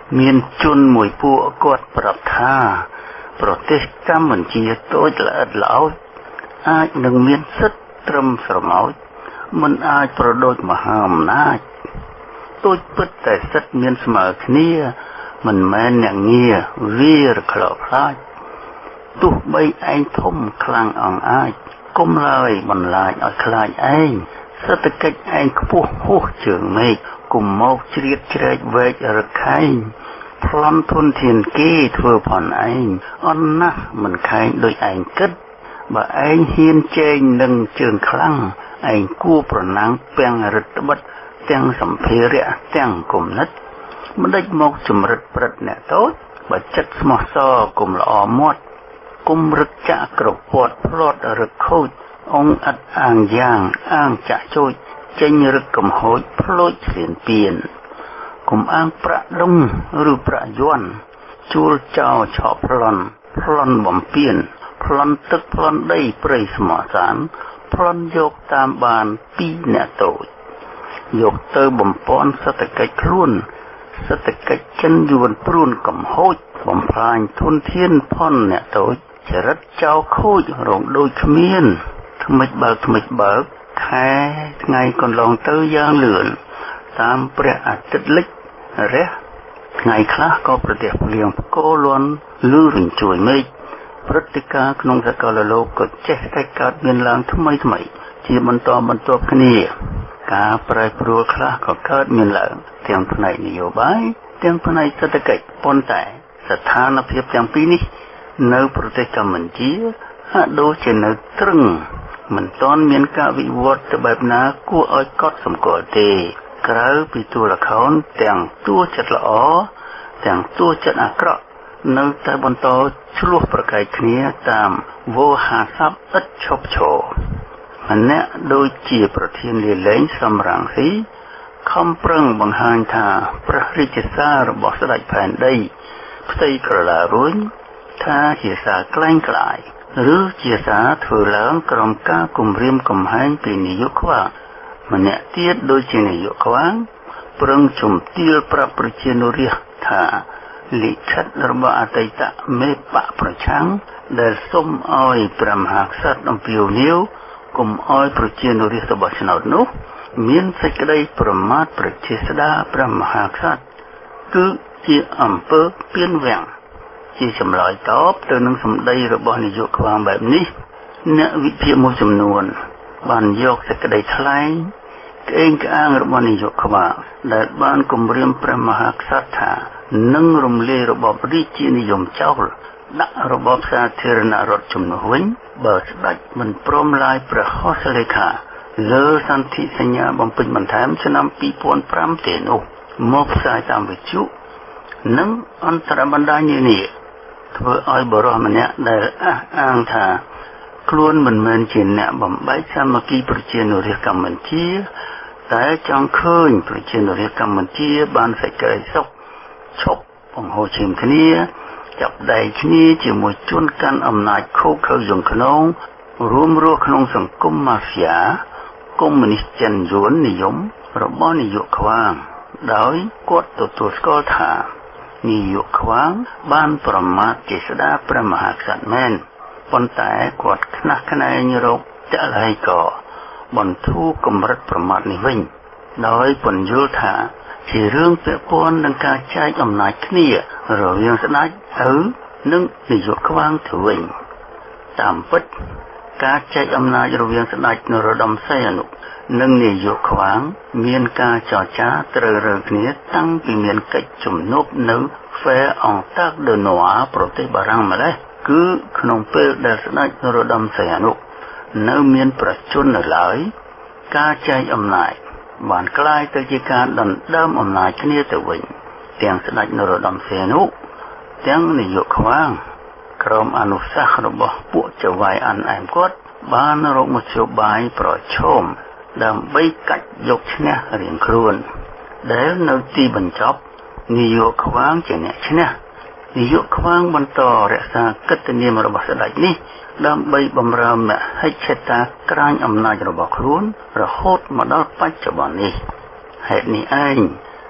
មានជនមួយពួកគាត់ប្រាប់ថាប្រទេសកម្ពុជាតូចល្អិតល្អោចអាចនឹងមានសិទ្ធិត្រឹមស្រមោចមិនអាចប្រដូចមហាអំណាចទូចពិតតែសិទ្ធិមានស្មើគ្នាមិនមែនអ្នកងារវារក្លោខ្លាចទោះបីឯងធំខ្លាំងអង្អាចគុំឡើយបន្លាចឲ្យខ្លាចឯងសេដ្ឋកិច្ចឯងខ្ពស់ហួសជើងមេឃគុំមកជ្រៀតជ្រែកវែករខែងប្លន់ធនធានគេធ្វើផនឯងអន់ណាស់មិនខែងដូចឯងគិតបើឯងហ៊ានជែងនឹងជើងខ្លាំងឯងគួរប្រណាំងពាំងរិទ្ធបិទទាំងសម្ភារៈទាំងគំនិតមិនដេចមកចម្រិតព្រឹត្តអ្នកតូចបើចិត្តស្មោះសរគុំល្អមាត់គុំរឹកចាក់ក្រពាត់ផ្លត់រឹកខូចអង្គអត់អាងយ៉ាងអាងចាក់ចោចចេញរឹកកំហូចផ្លូចស្រៀនពៀនគុំអាងប្រាក់ដុំឬប្រាក់យ័ន្តជួលចោលឆក់ប្លន់បំពេញប្លន់ទឹកប្លន់ដីព្រៃស្មោះសានប្លន់យកតាមបានពីអ្នកតូចយកទៅបំពន់សេដ្ឋកិច្ចខ្លួនសេដ្ឋកិច្ចចិនយួនព្រួនកំហូចបំផ្លាញធនធានផនអ្នកតូចចរិតចោលខូចរងដូចគ្មានថ្មិចបើកខែថ្ងៃកន្លងទៅយ៉ាងលឿនតាមព្រះអាទិត្យលិចរះថ្ងៃខ្លះក៏ប្រទេសភ្លៀងផ្គរលាន់លឺរញ្ជួយមេឃព្រឹត្តិការណ៍ក្នុងសកលលោកក៏ចេះតែកើតមានឡើងថ្មីជាបន្តបន្ទាប់គ្នាការប្រែប្រួលខ្លះក៏កើតមានឡើងទាំងផ្នែកនយោបាយទាំងផ្នែកសេដ្ឋកិច្ចប៉ុន្តែស្ថានភាពទាំងពីរនេះនៅប្រទេសកម្ពុជាហាក់ដូចជានៅត្រឹងមិនទាន់មានការវិវត្តទៅបែបណាគួរឲ្យកត់សម្គាល់ទេក្រៅពីតួល្ខោនទាំងតួចិត្តល្អទាំងតួចិត្តអាក្រក់នៅតែបន្តឆ្លោះប្រកែកគ្នាតាមវោហារស័ព្ទឥតឈប់ឈរម្នាក់ដូចជាប្រធានលាលែងសំរងស៊ីខំប្រឹងបង្ហាញថាព្រះរាជសាររបស់ស្ដេចផែនដីផ្ទៃក្រឡារួញថាជាសារក្លែងក្លាយឬជាសារធ្វើឡើងក្រោមការគំរាមកំហែងពីនាយកខ្វាងម្នាក់ទៀតដូចជានាយកខ្វាងប្រឹងជំទាវប្រាប់ប្រជានុរាស្ត្រថាលិខិតរបស់អតីតមេបកប្រឆាំងដែលសុំឲ្យព្រះមហាក្សត្រអំពាវនាវកុំឲ្យប្រជានុរាស្ត្របោះឆ្នោតនោះមានសេចក្តីប្រមាថប្រជាស្ដារព្រះមហាក្សត្រគឺជាអំពើពៀនវាំងជាចម្លើយតបទៅនឹងសម្ដីរបស់នាយកខ្វាងបែបនេះអ្នកវិភាគមួយចំនួនបានយកសេចក្តីថ្លែងក្អេងក្អាងរបស់នាយកខ្វាងដែលបានគម្រាមព្រះមហាក្សត្រថានឹងរំលាយរបបរាជានិយមចោលដាក់របបសាធារណរដ្ឋជំនួសវិញបើស្ដេចមិនព្រមឡាយព្រះហស្ថលេខាលើសន្ធិសញ្ញាបំពេញបន្ថែមឆ្នាំ2005ទេនោះមកផ្សាយតាមវិទ្យុនិងអន្តរបណ្ដាញនានាធ្វើឲ្យបរិះម្នាក់ដែលអះអាងថាខ្លួនមិនមែនជាអ្នកបំបែកសាមគ្គីប្រជានុរាស្ត្រកម្ពុជាតែចង់ឃើញប្រជានុរាស្ត្រកម្ពុជាបានសេចក្តីសុខឈប់បង្ហូរឈាមគ្នាចាប់ដៃគ្នាជាមួយជនកាន់អំណាចឃោឃៅយងខ្នងរួមរស់ក្នុងសង្គមម៉ាហ្វៀកុម្មុយនីសចិនយួននិយមរបស់នាយកខ្វាងដោយគាត់ទទួលស្គាល់ថានាយកខ្វាងបានប្រមាថជាស្ដារព្រះមហាក្សត្រមែនប៉ុន្តែគាត់ខ្នះខ្នែងរកចល័យកបន្ធូរកម្រិតប្រមាថនេះវិញដោយពន្យល់ថាជារឿងពាក់ព័ន្ធនឹងការចែកអំណាចគ្នារវាងស្ដេចឪនិងនាយកខ្វាងទៅវិញតាមពិតការចែកអំណាចរវាងស្ដេចនរោត្តមសីហនុនិងនាយកខ្វាងមានការចរចាត្រូវរើគ្នាតាំងពីមានកិច្ចជំនួបនៅហ្វែអង់តាក់ដឺណូអាប្រទេសបារាំងម្លេះគឺក្នុងពេលដែលស្ដេចនរោត្តមសីហនុនៅមានប្រជជននៅឡើយការចែកអំណាចបានក្លាយទៅជាការដណ្ដើមអំណាចគ្នាទៅវិញទាំងស្ដេចនរោត្តមសីហនុទាំងនាយកខ្វាងក្រុមអនុសាសន៍របស់ពួកចៅហ្វាយអានអែមគាត់បានរកមធ្យោបាយប្រឈមដើម្បីកាច់យកឈ្នះរៀងខ្លួនដែលនៅទីបញ្ចប់នាយកខ្វាងជាអ្នកឈ្នះនាយកខ្វាងបន្តរក្សាកិត្តិនាមរបស់ស្ដេចនេះដើម្បីបម្រើមហិច្ឆតាក្រាញអំណាចរបស់ខ្លួនរហូតមកដល់បច្ចុប្បន្ននេះហេតុនេះឯង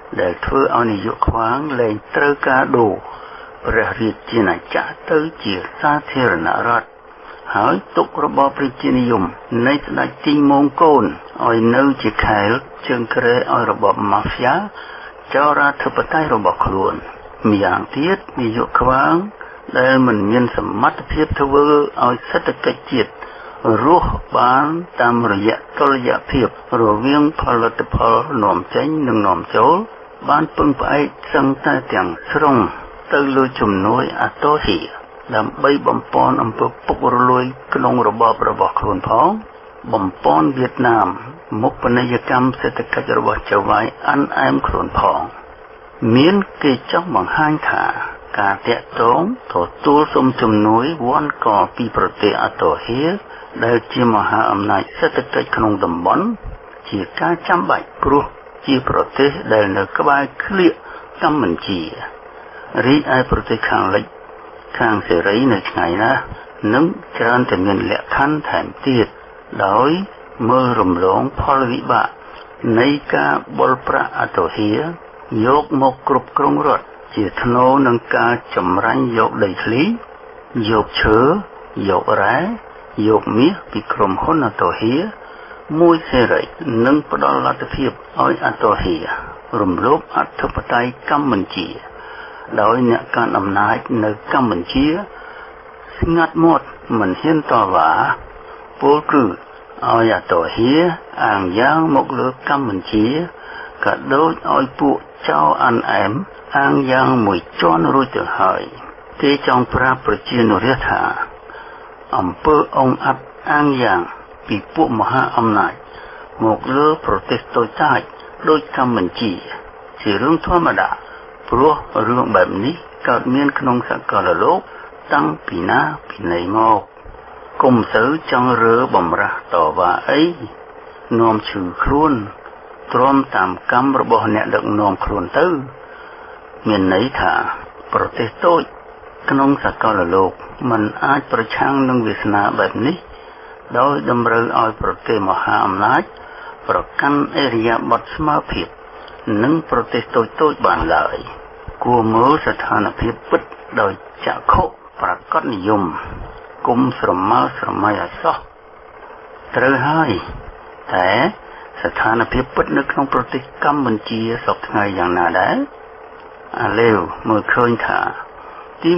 ដែលធ្វើឲ្យនាយកខ្វាងលែងត្រូវការដូរព្រះរាជាណាចក្រទៅជាសាធារណរដ្ឋហើយទុករបបប្រជានិយមនៃស្ដេចទីម៉ុងកូនឲ្យនៅជាខែលជើងក្រែឲ្យរបបម៉ាហ្វយ៉ាចោរាធិបតេយ្យរបស់ខ្លួនម្យ៉ាងទៀតនាយកខ្វាងដែលមិនមានសមត្ថភាពធ្វើឲ្យសេដ្ឋកិច្ចជាតិរស់បានតាមរយៈតុល្យភាពរវាងផលិតផលនាំចេញនិងនាំចូលបានពឹងផ្អែកសឹងតែទាំងស្រុងទៅលើជំនួយអាតូហ៊ីដើម្បីបំពន់អំពើពុករលួយក្នុងរបបរបស់ខ្លួនផងបំពន់វៀតណាមមុខពាណិជ្ជកម្មសេដ្ឋកិច្ចរបស់ចៅហ្វាយអានអែមខ្លួនផងមានគេចង់បង្ហាញថាការតាក់ទងទទួលសុំជំនួយវ៉ាន់កពីប្រទេសអាតូហ៊ីដែលជាមហាអំណាចសេដ្ឋកិច្ចក្នុងតំបន់ជាការចាំបាច់ព្រោះជាប្រទេសដែលនៅក្បែរក្លៀកកម្ពុជារីឯប្រទេសខាងលិចខាងសេរីនៅឆ្ងាយណាស់នឹងច្រើនតែមានលក្ខខណ្ឌថែមទៀតដោយមើលរំលងផលវិបាកនៃការបលប្រាក់អាតូហ៊ីយកមកគ្រប់គ្រងរដ្ឋជាថ្នូរនឹងការចម្រាញ់យកដីធ្លីយកឈើយករ៉ែយកមាសពីក្រុមហ៊ុនអាតូហ៊ីមួយសេរីនិងផ្ដល់លទ្ធភាពឲ្យអាតូហ៊ីរំលោភអធិបតេយ្យកម្ពុជាដោយអ្នកកាន់អំណាចនៅកម្ពុជាស្ងាត់មាត់មិនហ៊ានតវ៉ាពលគឺឲ្យអាតូហ៊ីអាងយ៉ាងមកលើកម្ពុជាក៏ដូចឲ្យពួកចៅអានអែមអាងយ៉ាងមួយជាន់រួចទៅហើយគេចង់ប្រាប់ប្រជានុរាស្ត្រថាអំពើអង្អាត់អាងយ៉ាងពីពួកមហាអំណាចមកលើប្រទេសតូចតាចដូចកម្ពុជាជារឿងធម្មតាព្រោះរឿងបែបនេះកើតមានក្នុងសកលលោកតាំងពីណាពីណីមកគុំសូវចង់រើបំរាស់តវ៉ាអីនាំឈឺខ្លួនទ្រាំតាមកម្មរបស់អ្នកដឹកនាំខ្លួនទៅមានន័យថាប្រទេសតូចក្នុងសកលលោកมันអាចប្រឆាំងនឹងវាសនាបែបនេះដោយតម្រូវឲ្យប្រទេសមហាអំណាចប្រកាន់អរិយាប័ត្រស្មើភាពនឹងប្រទេសតូចៗបានឡើយគួរមើលស្ថានភាពពិតដោយចក្ខុប្រកបនិយមគុំស្រមើស្រមៃអសោះត្រូវហើយតែស្ថានភាពពិតនៅក្នុងប្រទេសកម្ពុជាសពថ្ងៃយ៉ាងណាដែរអាលេវមើលឃើញថាទី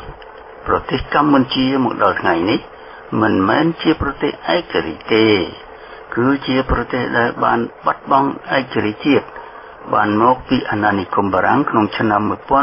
1ប្រទេសកម្ពុជាមកដល់ថ្ងៃនេះមិនមែនជាប្រទេសឯករាជ្យទេគឺជាប្រទេសដែលបានបាត់បង់ឯករាជ្យជាតិបានមកពីអាណានិគមបារាំងក្នុងឆ្នាំ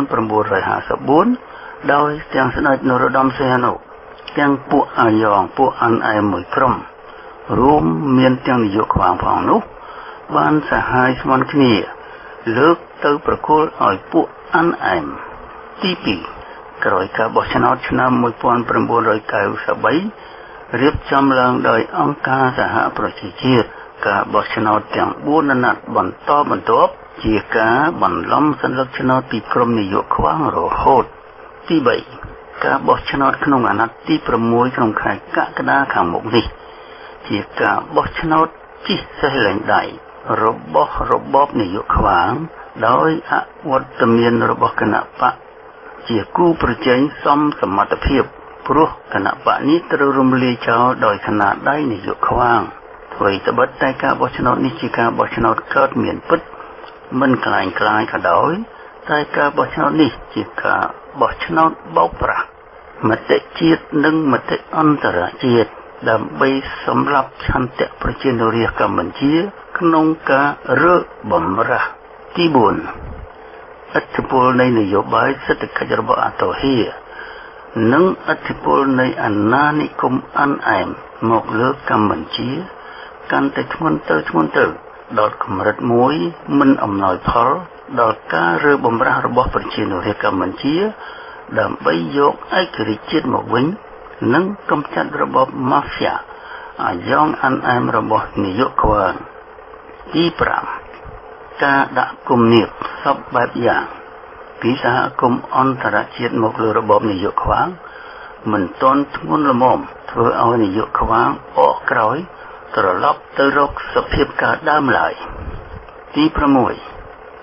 1954ដោយទាំងស្ដេចនរោត្តមសីហនុទាំងពួកអាយ៉ងពួកអានអែមមួយក្រុមរួមមានទាំងនាយកខ្វាងផងនោះបានសហការស្មន់គ្នាលើកទៅប្រគល់ឲ្យពួកអានអែមទី2ក្រោយការបោះឆ្នោតឆ្នាំ1993រៀបចំឡើងដោយអង្គការសហប្រជាជាតិការបោះឆ្នោតទាំង4អាណត្តិបន្តបន្ទាប់ជាការបន្លំសន្លឹកឆ្នោតពីក្រុមនាយកខ្វាងរហូតទី3ការបោះឆ្នោតក្នុងអាណត្តិទី6ក្នុងខែកក្កដាខាងមុខនេះជាការបោះឆ្នោតជិះសេះលែងដៃរបស់របបនាយកខ្វាងដោយអវត្តមានរបស់គណបកជាគូប្រជែងសមសមត្ថភាពព្រោះគណបកនេះត្រូវរំលាយចោលដោយស្នាដៃនាយកខ្វាងអ្វីត្បិតតែការបោះឆ្នោតនេះជាការបោះឆ្នោតកើតមានពិតមិនក្លែងក្លាយក៏ដោយតែការបោះឆ្នោតនេះជាការបោះឆ្នោតបោកប្រាស់មតិជាតិនិងមតិអន្តរជាតិដើម្បីសម្រាប់ឆន្ទៈប្រជានុរាស្ត្រកម្ពុជាក្នុងការរើបំរាស់ទី4ឥទ្ធិពលនៃនយោបាយសេដ្ឋកិច្ចរបស់អាតូហ៊ីនិងឥទ្ធិពលនៃអាណានិគមអានអែមមកលើកម្ពុជាកាន់តែធ្ងន់ទៅដល់កម្រិតមួយមិនអំណោយផលដល់ការរើបំរាស់របស់ប្រជានុរាស្ត្រកម្ពុជាដើម្បីយកឯករាជ្យជាតិមកវិញនិងកម្ចាត់របបម៉ាហ្វយ៉ាអាយ៉ងអានអែមរបស់នាយកខ្វាងទី5ការដាក់គំនាបសពបែបយ៉ាងពីសហគមន៍អន្តរជាតិមកលើរបបនាយកខ្វាងមិនទាន់ធ្ងន់ល្មមធ្វើឲ្យនាយកខ្វាងអកក្រោយត្រឡប់ទៅរកសភាពការដើមឡើយទី6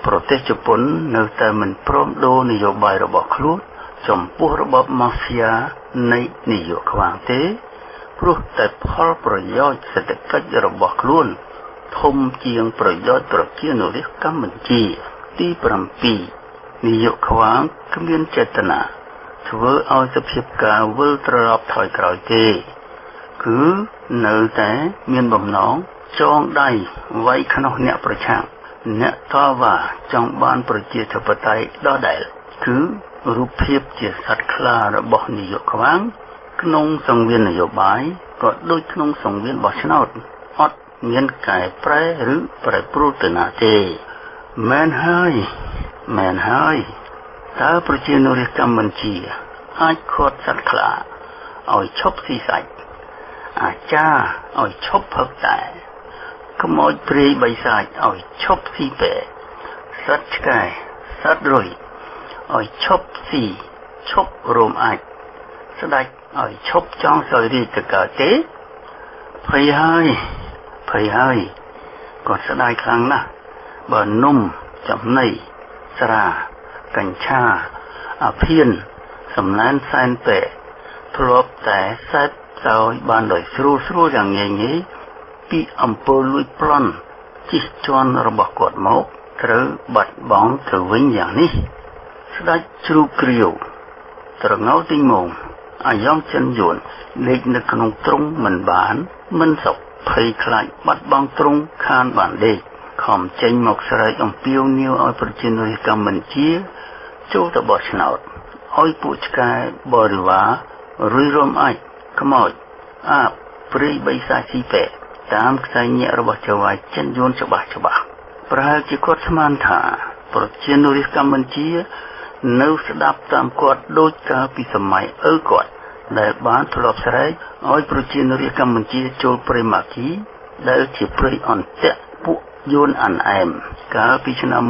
ប្រទេសជប៉ុននៅតែមិនព្រមដូរនយោបាយរបស់ខ្លួនចំពោះរបបម៉ាហ្វៀនៃនយោបាយខ្វាងទេព្រោះតែផលប្រយោជន៍សេដ្ឋកិច្ចរបស់ខ្លួនធំជាងប្រយោជន៍ប្រជាជនរាស្ត្រកម្ពុជាទី7នយោបាយខ្វាងគ្មានចេតនាធ្វើឲ្យសភាពការវិលត្រឡប់ថយក្រោយទេគឺនៅតែមានបំណងចងដៃវាយខ្នោះអ្នកប្រឆាំងអ្នកតវ៉ាចង់បានប្រជាធិបតេយ្យដដែលគឺរូបភាពជាសត្វខ្លារបស់នយោបាយខ្វាងក្នុងសង្វៀននយោបាយក៏ដូចក្នុងសង្វៀនបោះឆ្នោតអត់មានកែប្រែឬប្រែប្រួលទៅណាទេមែនហើយតើប្រជាជនរាស្ត្រកម្ពុជាអាចខាត់សត្វខ្លាឲ្យឈប់ស៊ីសាច់អាចារ្យឲ្យឈប់ផឹកតែខ្មោចព្រាយបិសាចឲ្យឈប់ស៊ីពេសត្វឆ្កែសត្វរុយឲ្យឈប់ស៊ីឈប់រោមអាចស្ដេចឲ្យឈប់ចង់សោយរាជទៅកើតទេភ័យហើយក៏ស្ដាយខ្លាំងណាស់បើនំចំណីស្រាកញ្ឆាអាភៀនសំណែនសែនពេធ្លាប់តែសេពសោយបានដោយស្រួលយ៉ាងងាយពីអំពើលួចប្លន់ជិះជាន់របស់គាត់មកត្រូវបាត់បង់ទៅវិញយ៉ាងនេះស្ដេចជ្រូកគ្រាវត្រងោលទីងងអាយ៉ងចិនយួនលេខនៅក្នុងទ្រុងមិនសុខភ័យខ្លាចបាត់បង់ទ្រុងខានបានដេកខំចេញមកស្រែកអំពាវនាវឲ្យប្រជាជនរាស្ត្រកម្ពុជាចូលទៅបោះឆ្នោតឲ្យពួកឆ្កែបរិវាររុយរំអាចខ្មោចអាបព្រាយបិសាចស៊ីពេតាមខ្សែញាក់របស់ចៅហ្វាយចិនយួនច្បាស់ប្រហែលជាគាត់ស្មានថាប្រជាជនរាស្ត្រកម្ពុជានៅស្ដាប់តាមគាត់ដូចកាលពីសម័យឪគាត់ដែលបានធ្លាប់ស្រែកឲ្យប្រជាជនរាស្ត្រកម្ពុជាចូលព្រៃម៉ាគីដែលជាព្រៃអន្តៈពួកយួនអានអែមកាលពីឆ្នាំ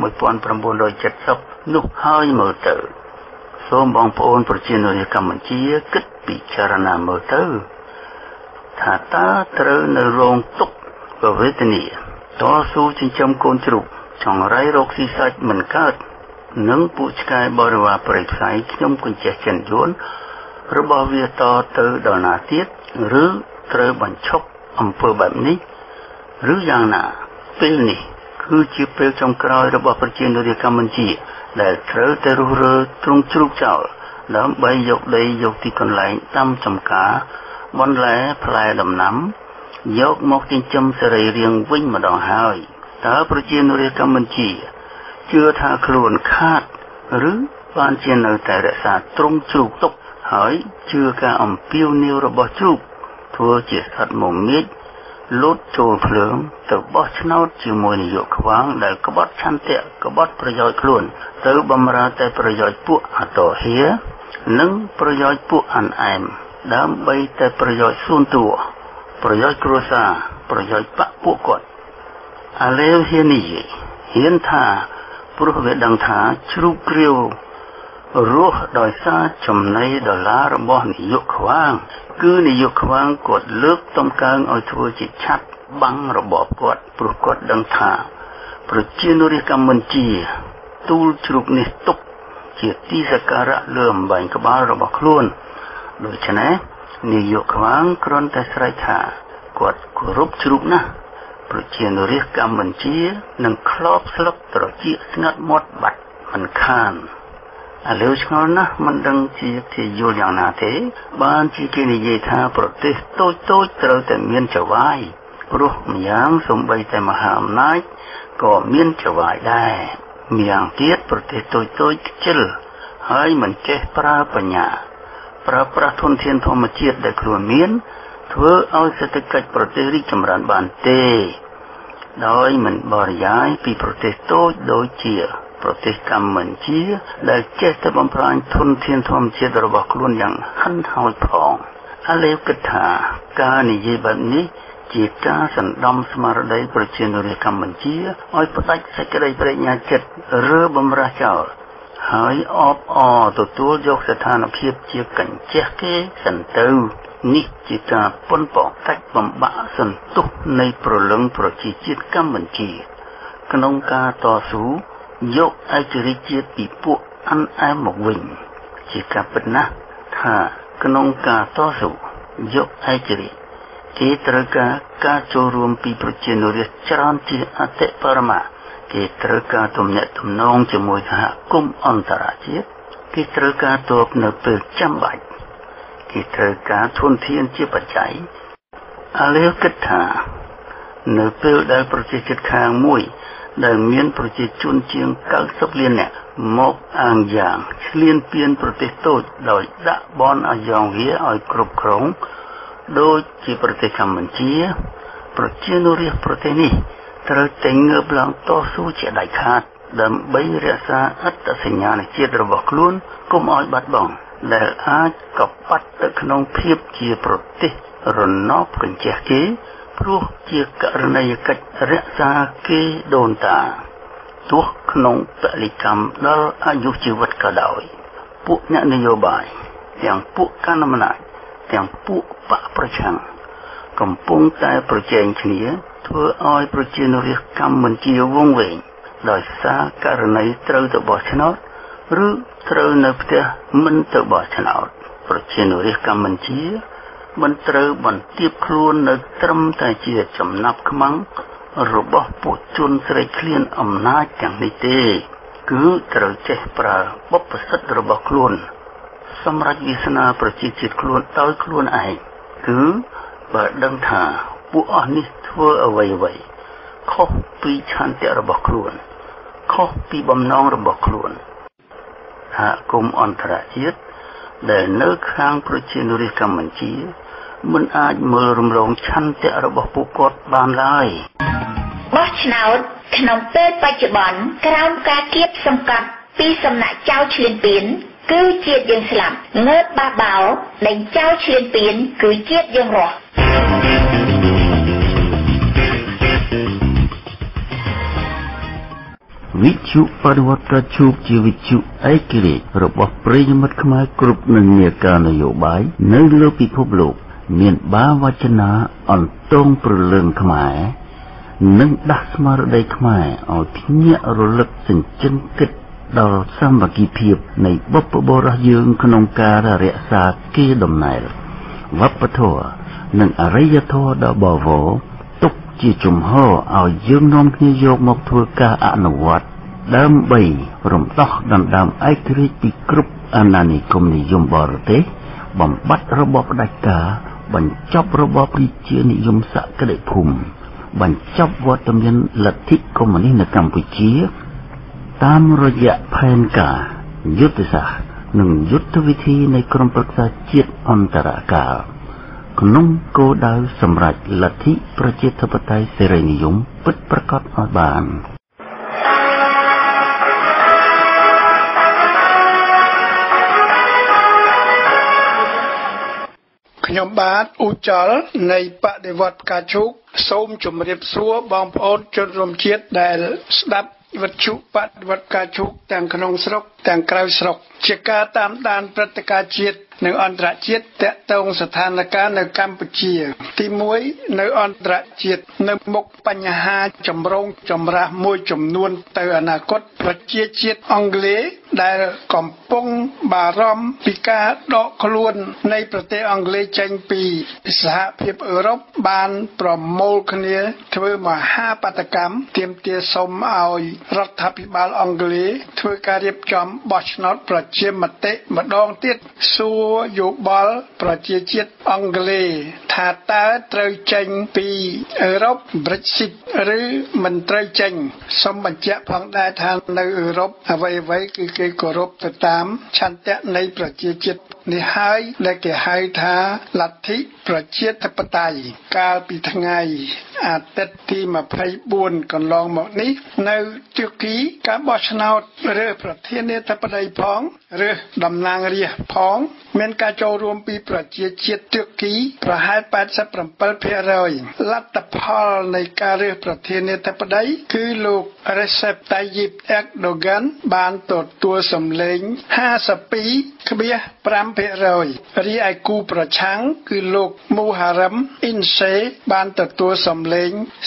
1970នោះហើយមើលទៅសូមបងប្អូនប្រជាជនរាស្ត្រកម្ពុជាគិតពិចារណាមើលទៅថាតើត្រូវនៅរងទុក្ខវេទនាតស៊ូចិញ្ចឹមកូនជ្រូកចង្រៃរកស៊ីសាច់មិនកើតនឹងពួកឆ្កែបរិវារប្រៃផ្សៃខ្ញុំកញ្ចេះចិនយួនរបស់វាតទៅដល់ណាទៀតឬត្រូវបញ្ឈប់អំពើបែបនេះឬយ៉ាងណាពេលនេះគឺជាពេលចុងក្រោយរបស់ប្រជាជនរាស្ត្រកម្ពុជាដែលត្រូវតែរុះរើទ្រង់ជ្រូកចោលដើម្បីយកដីយកទីកន្លែងដាំចម្ការបន្លែផ្លែដំណាំយកមកចិញ្ចឹមសរីរាង្គវិញម្ដងហើយតើប្រជាជនរាស្ត្រកម្ពុជាជឿថាខ្លួនខាតឬបានជានៅតែរក្សាទ្រង់ជ្រូកទុកហើយជឿការអំពាវនាវរបស់ជ្រូកធ្វើជាសត្វមមាញលូតចូលភ្លើងទៅបោះឆ្នោតជាមួយនយោបាយខ្វាងដែលក្បត់ឆន្ទៈក្បត់ប្រយោជន៍ខ្លួនទៅបម្រើតែប្រយោជន៍ពួកអតហៀនិងប្រយោជន៍ពួកអានអែមដើម្បីតែប្រយោជន៍ส่วนតួប្រយោជន៍គ្រួសារប្រយោជន៍បកពួកគាត់អាឡេវហ៊ាននិយាយហ៊ានថាព្រោះវាដឹងថាជ្រូកគ្រាវរស់ដោយសារចំណីដុល្លាររបស់នយោបាយខ្វាងគឺនយោបាយខ្វាងគាត់លើកតំកើងឲ្យធ្វើជាឆាត់បាំងរបបគាត់ព្រោះគាត់ដឹងថាប្រជាជនរាស្ត្រកម្ពុជាទូលជ្រូកនេះទុកជាទីសក្ការៈលើអំបែងក្បាលរបស់ខ្លួនដូច្នេះនយោបាយខ្វាងគ្រាន់តែស្រែកថាគាត់គោរពជ្រូកណាស់ប្រជាជនរាស្ត្រកម្ពុជានឹងក្លបស្លឹកត្រចៀកស្ងាត់មាត់បាត់មិនខានឥឡូវឆ្ងល់ណាស់មិនដឹងជាយល់យ៉ាងណាទេបានជាគេនិយាយថាប្រទេសតូចត្រូវតែមានចៅហ្វាយព្រោះម្យ៉ាងសំបីតែមហាអំណាចក៏មានចៅហ្វាយដែរម្យ៉ាងទៀតប្រទេសតូចខ្ជិលហើយមិនចេះប្រើបញ្ញាប្រើប្រាស់ធនធានធម្មជាតិដែលខ្លួនមានធ្វើឲ្យសេដ្ឋកិច្ចប្រទេសរីកចម្រើនបានទេដោយមិនបរិយាយពីប្រទេសតូចដូចជាប្រទេសកម្ពុជាដែលចេះតែបំផ្លាញធនធានធម្មជាតិរបស់ខ្លួនយ៉ាងហិនហោចផងឥឡូវគិតថាការនិយាយបែបនេះជាការសណ្ដំស្មារតីប្រជាជនរាស្ត្រកម្ពុជាឲ្យផ្ដាច់សេចក្តីបរិញ្ញាចិត្តរើបំរាស់ចោលហើយអបអរទទួលយកស្ថានភាពជាកញ្ចេះគេសិនទៅនេះជាការប៉ុនប៉ងកាច់បំបាក់សន្ទុះនៃព្រលឹងប្រជាជាតិកម្ពុជាក្នុងការតស៊ូយកឯករាជ្យជាតិពីពួកអានអែមមកវិញជាការពិតណាស់ថាក្នុងការតស៊ូយកឯករាជ្យគេត្រូវការចូលរួមពីប្រជាជនរាស្ត្រច្រើនជាអតិបរមាគេត្រូវការទំនាក់ទំនងជាមួយសហគមន៍អន្តរជាតិគេត្រូវការទ័ពនៅពេលចាំបាច់គេត្រូវការធនធានជាបច្ច័យអាឡេគិតថានៅពេលដែលប្រជាជាតិខាងមួយដែលមានប្រជាជនជាង90លាននាក់មកអាងយ៉ាងឈ្លានពានប្រទេសតូចដោយដាក់បនអាយ៉ងវាឲ្យគ្រប់គ្រងដូចជាប្រទេសកម្ពុជាប្រជាជនរាស្ត្រប្រទេសនេះត្រូវតែងើបឡើងតស៊ូជាដាច់ខាតដើម្បីរក្សាអត្តសញ្ញាណជាតិរបស់ខ្លួនកុំឲ្យបាត់បង់ដែលអាចកប៉ាត់ទៅក្នុងភាពជាប្រទេសរណបកញ្ចេះគេព្រោះជាករណីយកិច្ចរក្សាគេដូនតាទោះក្នុងពលិកម្មដល់អាយុជីវិតក៏ដោយពួកអ្នកនយោបាយទាំងពួកកណ្ដាលអំណាចទាំងពួកបកប្រឆាំងកំពុងតែប្រជែងគ្នាធ្វើឲ្យប្រជាជនរាស្ត្រកម្ពុជាវង្វេងដោយសារករណីត្រូវទៅបោះឆ្នោតឬត្រូវនៅផ្ទះមិនទៅបោះឆ្នោតប្រជាជនរាស្ត្រកម្ពុជាមិនត្រូវបន្ទាបខ្លួននៅត្រឹមតែជាចំណាប់ខ្មាំងរបស់ពួកជនស្រេកឃ្លានអំណាចទាំងនេះទេគឺត្រូវចេះប្រើបុព្វសិទ្ធិរបស់ខ្លួនសម្រាប់វាសនាប្រជាជាតិខ្លួនដោយខ្លួនឯងគឺបើដឹងថាពួកអស់នេះធ្វើអ្វីខុសពីឆន្ទៈរបស់ខ្លួនខុសពីបំណងរបស់ខ្លួនសហគមន៍អន្តរជាតិដែលនៅខាងប្រជាជនរាស្ត្រកម្ពុជាមិនអាចមើលរំលងឆន្ទៈរបស់ពួកគាត់បានឡើយបោះឆ្នោតក្នុងពេលបច្ចុប្បន្នក្រោមការគៀបសង្កត់ពីសំណាក់ចៅឈ្លានពានគឺជាតិយើងស្លាប់ងើបបះបោដេញចៅឈ្លានពានគឺជាតិយើងរស់វិទ្យុបរិវត្តប្រជុំជាវិទ្យុឯករាជ្យរបស់ប្រិយមិត្តខ្មែរគ្រប់និន្នាការនយោបាយនៅលើពិភពលោកមានបាវចនាអន្តងព្រលឹងខ្មែរនិងដាស់ស្មារតីខ្មែរឲ្យភ្ញាក់រលឹកសញ្ជិនគិតដល់សាមគ្គីភាពនៃបុព្វបុរសយើងក្នុងការរក្សាកេរដំណែលវប្បធម៌និងអរិយធម៌ដ៏បវរទុកជាជំហរឲ្យយើងនាំគ្នាយកមកធ្វើការអនុវត្តដើម្បីរំដោះដណ្ដើមឯករាជ្យពីគ្រប់អាណានិគមនិយមបរទេសបំបត្តិរបបផ្ដាច់ការបញ្ចប់របបប្រជានិយមសក្តិភូមិបញ្ចប់វត្តមានលទ្ធិកុម្មុយនីសនៅកម្ពុជាតាមរយៈផែនការយុទ្ធសាស្ត្រនិងយុទ្ធវិធីនៃក្រមប្រឹក្សាជាតិអន្តរកាលក្នុងគោលដៅសម្រេចលទ្ធិប្រជាធិបតេយ្យសេរីនិយមពិតប្រាកដឲ្យបានខ្ញុំបាទឧច្ចលនៃបដិវត្តការជោគសូមជម្រាបសួរបងប្អូនជនរួមជាតិដែលស្ដាប់វិទ្យុបដិវត្តការជោគទាំងក្នុងស្រុកទាំងក្រៅស្រុកជាការតាមដានព្រឹត្តិការណ៍ជាតិនិងអន្តរជាតិទាក់ទងស្ថានភាពនៅកម្ពុជាទី1នៅអន្តរជាតិនៅមុខបញ្ហាចម្រូងចម្រាសមួយចំនួនទៅអនាគតប្រជាជាតិអង់គ្លេសដែលកំពុងបារម្ភពីការដកខ្លួននៃប្រទេសអង់គ្លេសចេញពីសហភាពអឺរ៉ុបបានប្រមូលគ្នាធ្វើមហាបាតកម្មទាមទារសុំឲ្យរដ្ឋាភិបាលអង់គ្លេសធ្វើការរៀបចំបោះឆ្នោតប្រជាមតិម្ដងទៀតសួរយោបល់ប្រជាជាតិអង់គ្លេសថាតើត្រូវចេញពីអឺរ៉ុប Brexit ឬមិនត្រូវចេញសូមបញ្ជាក់ផងដែរថានៅអឺរ៉ុបអ្វីៗគឺគេគោរពទៅតាមឆន្ទៈនៃប្រជាជាតិនេះហើយដែលគេហៅថាលទ្ធិប្រជាធិបតេយ្យកាលពីថ្ងៃអាទិត្យទី24កន្លងមកនេះនៅទូគីការបោះឆ្នោតរើសប្រធានាធិបតីផងរើសតំណាងរាស្ត្រផងមានការចូលរួមពីប្រជាជាតិទូគីប្រហែល 87% លទ្ធផលនៃការរើសប្រធានាធិបតីគឺលោក Recep Tayyip Erdogan បានទទួលសម្លេង 52.5% រីឯគូប្រឆាំងគឺលោក Muharrem Ince បានទទួលសម្លេង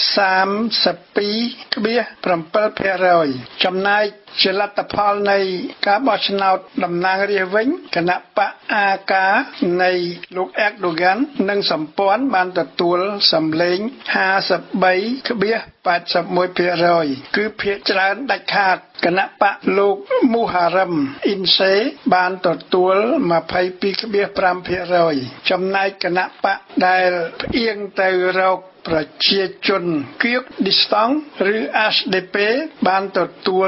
32.7% ចំណែកជាលទ្ធផលនៃការបោះឆ្នោតតំណាងរាស្ត្រវិញគណៈបក AK នៃលោក Erdogan និងសម្ព័ន្ធបានទទួលសម្លេង 53.81% គឺភាគច្រើនដាច់ខាតគណៈបកលោក Muharrem Ince បានទទួល 22.5% ចំណែកគណៈបកដែលផ្អៀងទៅរកប្រជាជនគៀកឌីស្តង់ឬ HDP បានទទួល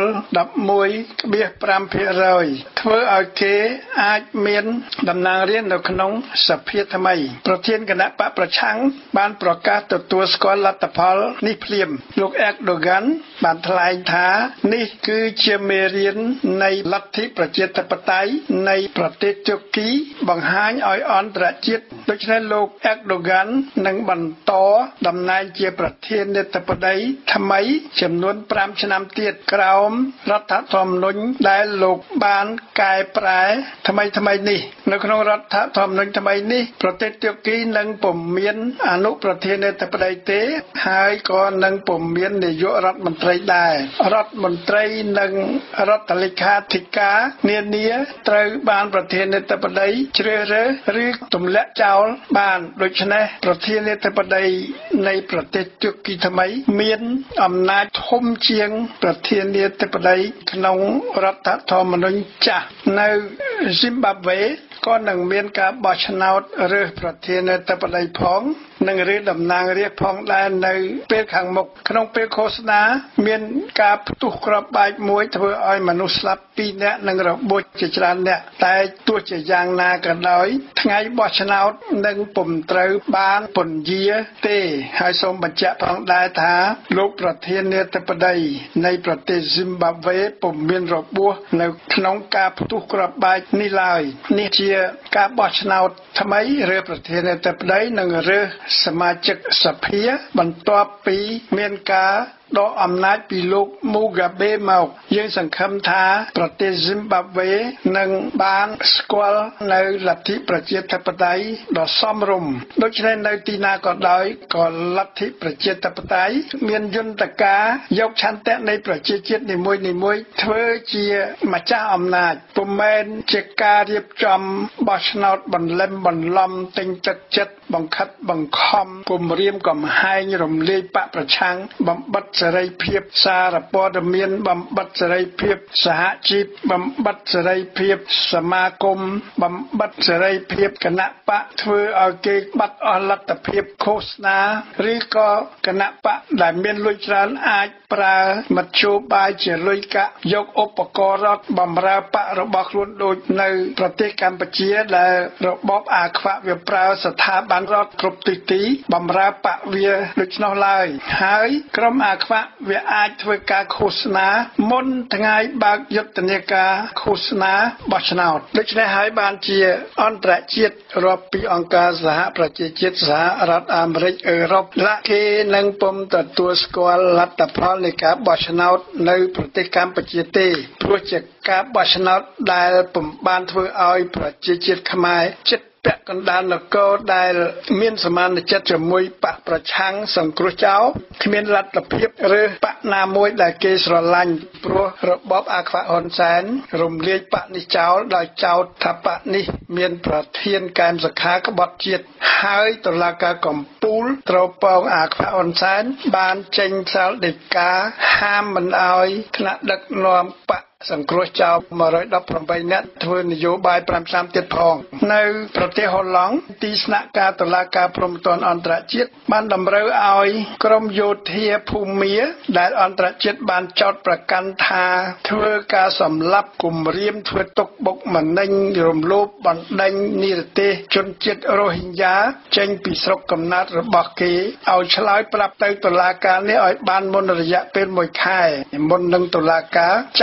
11.5% ធ្វើឲ្យគេអាចមានតំណាងរាស្ត្រនៅក្នុងសភាថ្មីប្រធានគណៈបកប្រឆាំងបានប្រកាសទទួលស្គាល់លទ្ធផលនេះភ្លាមលោក Erdogan បានថ្លែងថានេះគឺជាមេរៀននៃលទ្ធិប្រជាធិបតេយ្យនៃប្រទេសទូគីបង្ហាញឲ្យអន្តរជាតិដូច្នេះលោក Erdogan នឹងបន្តតំណែងជាប្រធានាធិបតីថ្មីចំនួន5ឆ្នាំទៀតក្រោមរដ្ឋធម្មនុញ្ញដែលលោកបានកែប្រែថ្មីនេះនៅក្នុងរដ្ឋធម្មនុញ្ញថ្មីនេះប្រទេសទូគីនឹងពុំមានអនុប្រធានាធិបតីទេហើយក៏នឹងពុំមាននាយករដ្ឋមន្ត្រីដែររដ្ឋមន្ត្រីនិងរដ្ឋលេខាធិការនានាត្រូវបានប្រធានាធិបតីជ្រើសរើសឬទម្លាក់ចោលបានដូច្នេះប្រធានាធិបតីនៃប្រទេសទូគីថ្មីមានអំណាចធំជាងប្រធានាធិបតីក្នុងរដ្ឋធម្មនុញ្ញចាស់នៅ Zimbabwe ក៏នឹងមានការបោះឆ្នោតរើសប្រធានាធិបតីផងនិងរាជតំណាងរាស្ត្រផងដែរនៅពេលខាងមុខក្នុងពេលឃោសនាមានការផ្ទុះគ្រាប់បែកមួយធ្វើឲ្យមនុស្សស្លាប់2នាក់និងរបួសជាច្រើននាក់តែទោះជាយ៉ាងណាក៏ដោយថ្ងៃបោះឆ្នោតនឹងពុំត្រូវបានពន្យាទេហើយសូមបញ្ជាក់ផងដែរថាលោកប្រធានាធិបតីនៃប្រទេស Zimbabwe ពុំមានរបួសនៅក្នុងការផ្ទុះគ្រាប់បែកនេះឡើយនេះជាការបោះឆ្នោតថ្មីរើសប្រធានាធិបតីនិងរើសសមាជិកសភាបន្ទាប់ពីមានការដកអំណាចពីលោក Mugabe មកយើងសង្ឃឹមថាប្រទេស Zimbabwe នឹងបានស្គាល់នៅលទ្ធិប្រជាធិបតេយ្យដ៏សមរម្យដូច្នេះនៅទីណាក៏ដោយក៏លទ្ធិប្រជាធិបតេយ្យមានយន្តការយកឆន្ទៈនៃប្រជាជាតិនីមួយៗធ្វើជាម្ចាស់អំណាចពុំមែនជាការរៀបចំបោះឆ្នោតបន្លំបន្លំទិញទឹកចិត្តបង្ខិតបង្ខំគំរាមកំហែងរំលាយបកប្រឆាំងបំបិទសេរីភាពសារព័ត៌មានបំបិទសេរីភាពសហជីពបំបិទសេរីភាពសមាគមបំបិទសេរីភាពគណៈបកធ្វើឲ្យគេបាត់អស់លទ្ធភាពឃោសនាឬក៏គណៈបកដែលមានលុយច្រើនអាចប្រើមធ្យោបាយជាលុយកាក់យកឧបករណ៍រដ្ឋបម្រើបករបស់ខ្លួនដូចនៅប្រទេសកម្ពុជាដែលរបបអាខ្វាក់វាប្រើស្ថាប័នរដ្ឋគ្រប់ទិសទីបម្រើបកវាដូច្នោះឡើយហើយក្រុមអាខ្វាក់វាអាចធ្វើការឃោសនាមុនថ្ងៃបើកយុទ្ធនាការឃោសនាបោះឆ្នោតដូច្នេះហើយបានជាអន្តរជាតិរាប់ពីអង្គការសហប្រជាជាតិសហរដ្ឋអាមេរិកអឺរ៉ុបឡាគេនឹងពុំទទួលស្គាល់លទ្ធផលនៃការបោះឆ្នោតនៅប្រទេសកម្ពុជាទេព្រោះជាការបោះឆ្នោតដែលពុំបានធ្វើឲ្យប្រជាជាតិខ្មែរចិត្តពាក់កណ្ដាលនគរដែលមានសមានចិត្តជាមួយបកប្រឆាំងសង្គ្រោះចោលគ្មានលទ្ធភាពឬបកណាមួយដែលគេស្រឡាញ់ព្រោះរបបអាខ្វាក់ហ៊ុនសែនរំលាយបកនេះចោលដោយចោទថាបកនេះមានប្រធានកែមសខាក្បត់ជាតិហើយតុលាការកំពូលត្រូវប៉ងអាខ្វាក់ហ៊ុនសែនបានចេញសាលដីកាហាមមិនឲ្យថ្នាក់ដឹកនាំបកសង្គ្រោះចោល118នាក់ធ្វើនយោបាយ5ឆ្នាំទៀតផងនៅប្រទេសហូឡង់ទីស្នាក់ការតុលាការព្រហ្មទណ្ឌអន្តរជាតិបានតម្រូវឲ្យក្រមយោធាភូមាដែលអន្តរជាតិបានចោទប្រកាន់ថាធ្វើការសម្លាប់គំរាមធ្វើទុកបុកម្នេញរំលោភបណ្ដេញនិរទេសជនជាតិរ៉ូហិញ៉ាចេញពីស្រុកកំណើតរបស់គេឲ្យឆ្លើយប្រាប់ទៅតុលាការនេះឲ្យបានមុនរយៈពេល1ខែមុននឹងតុលាការចាត់វិ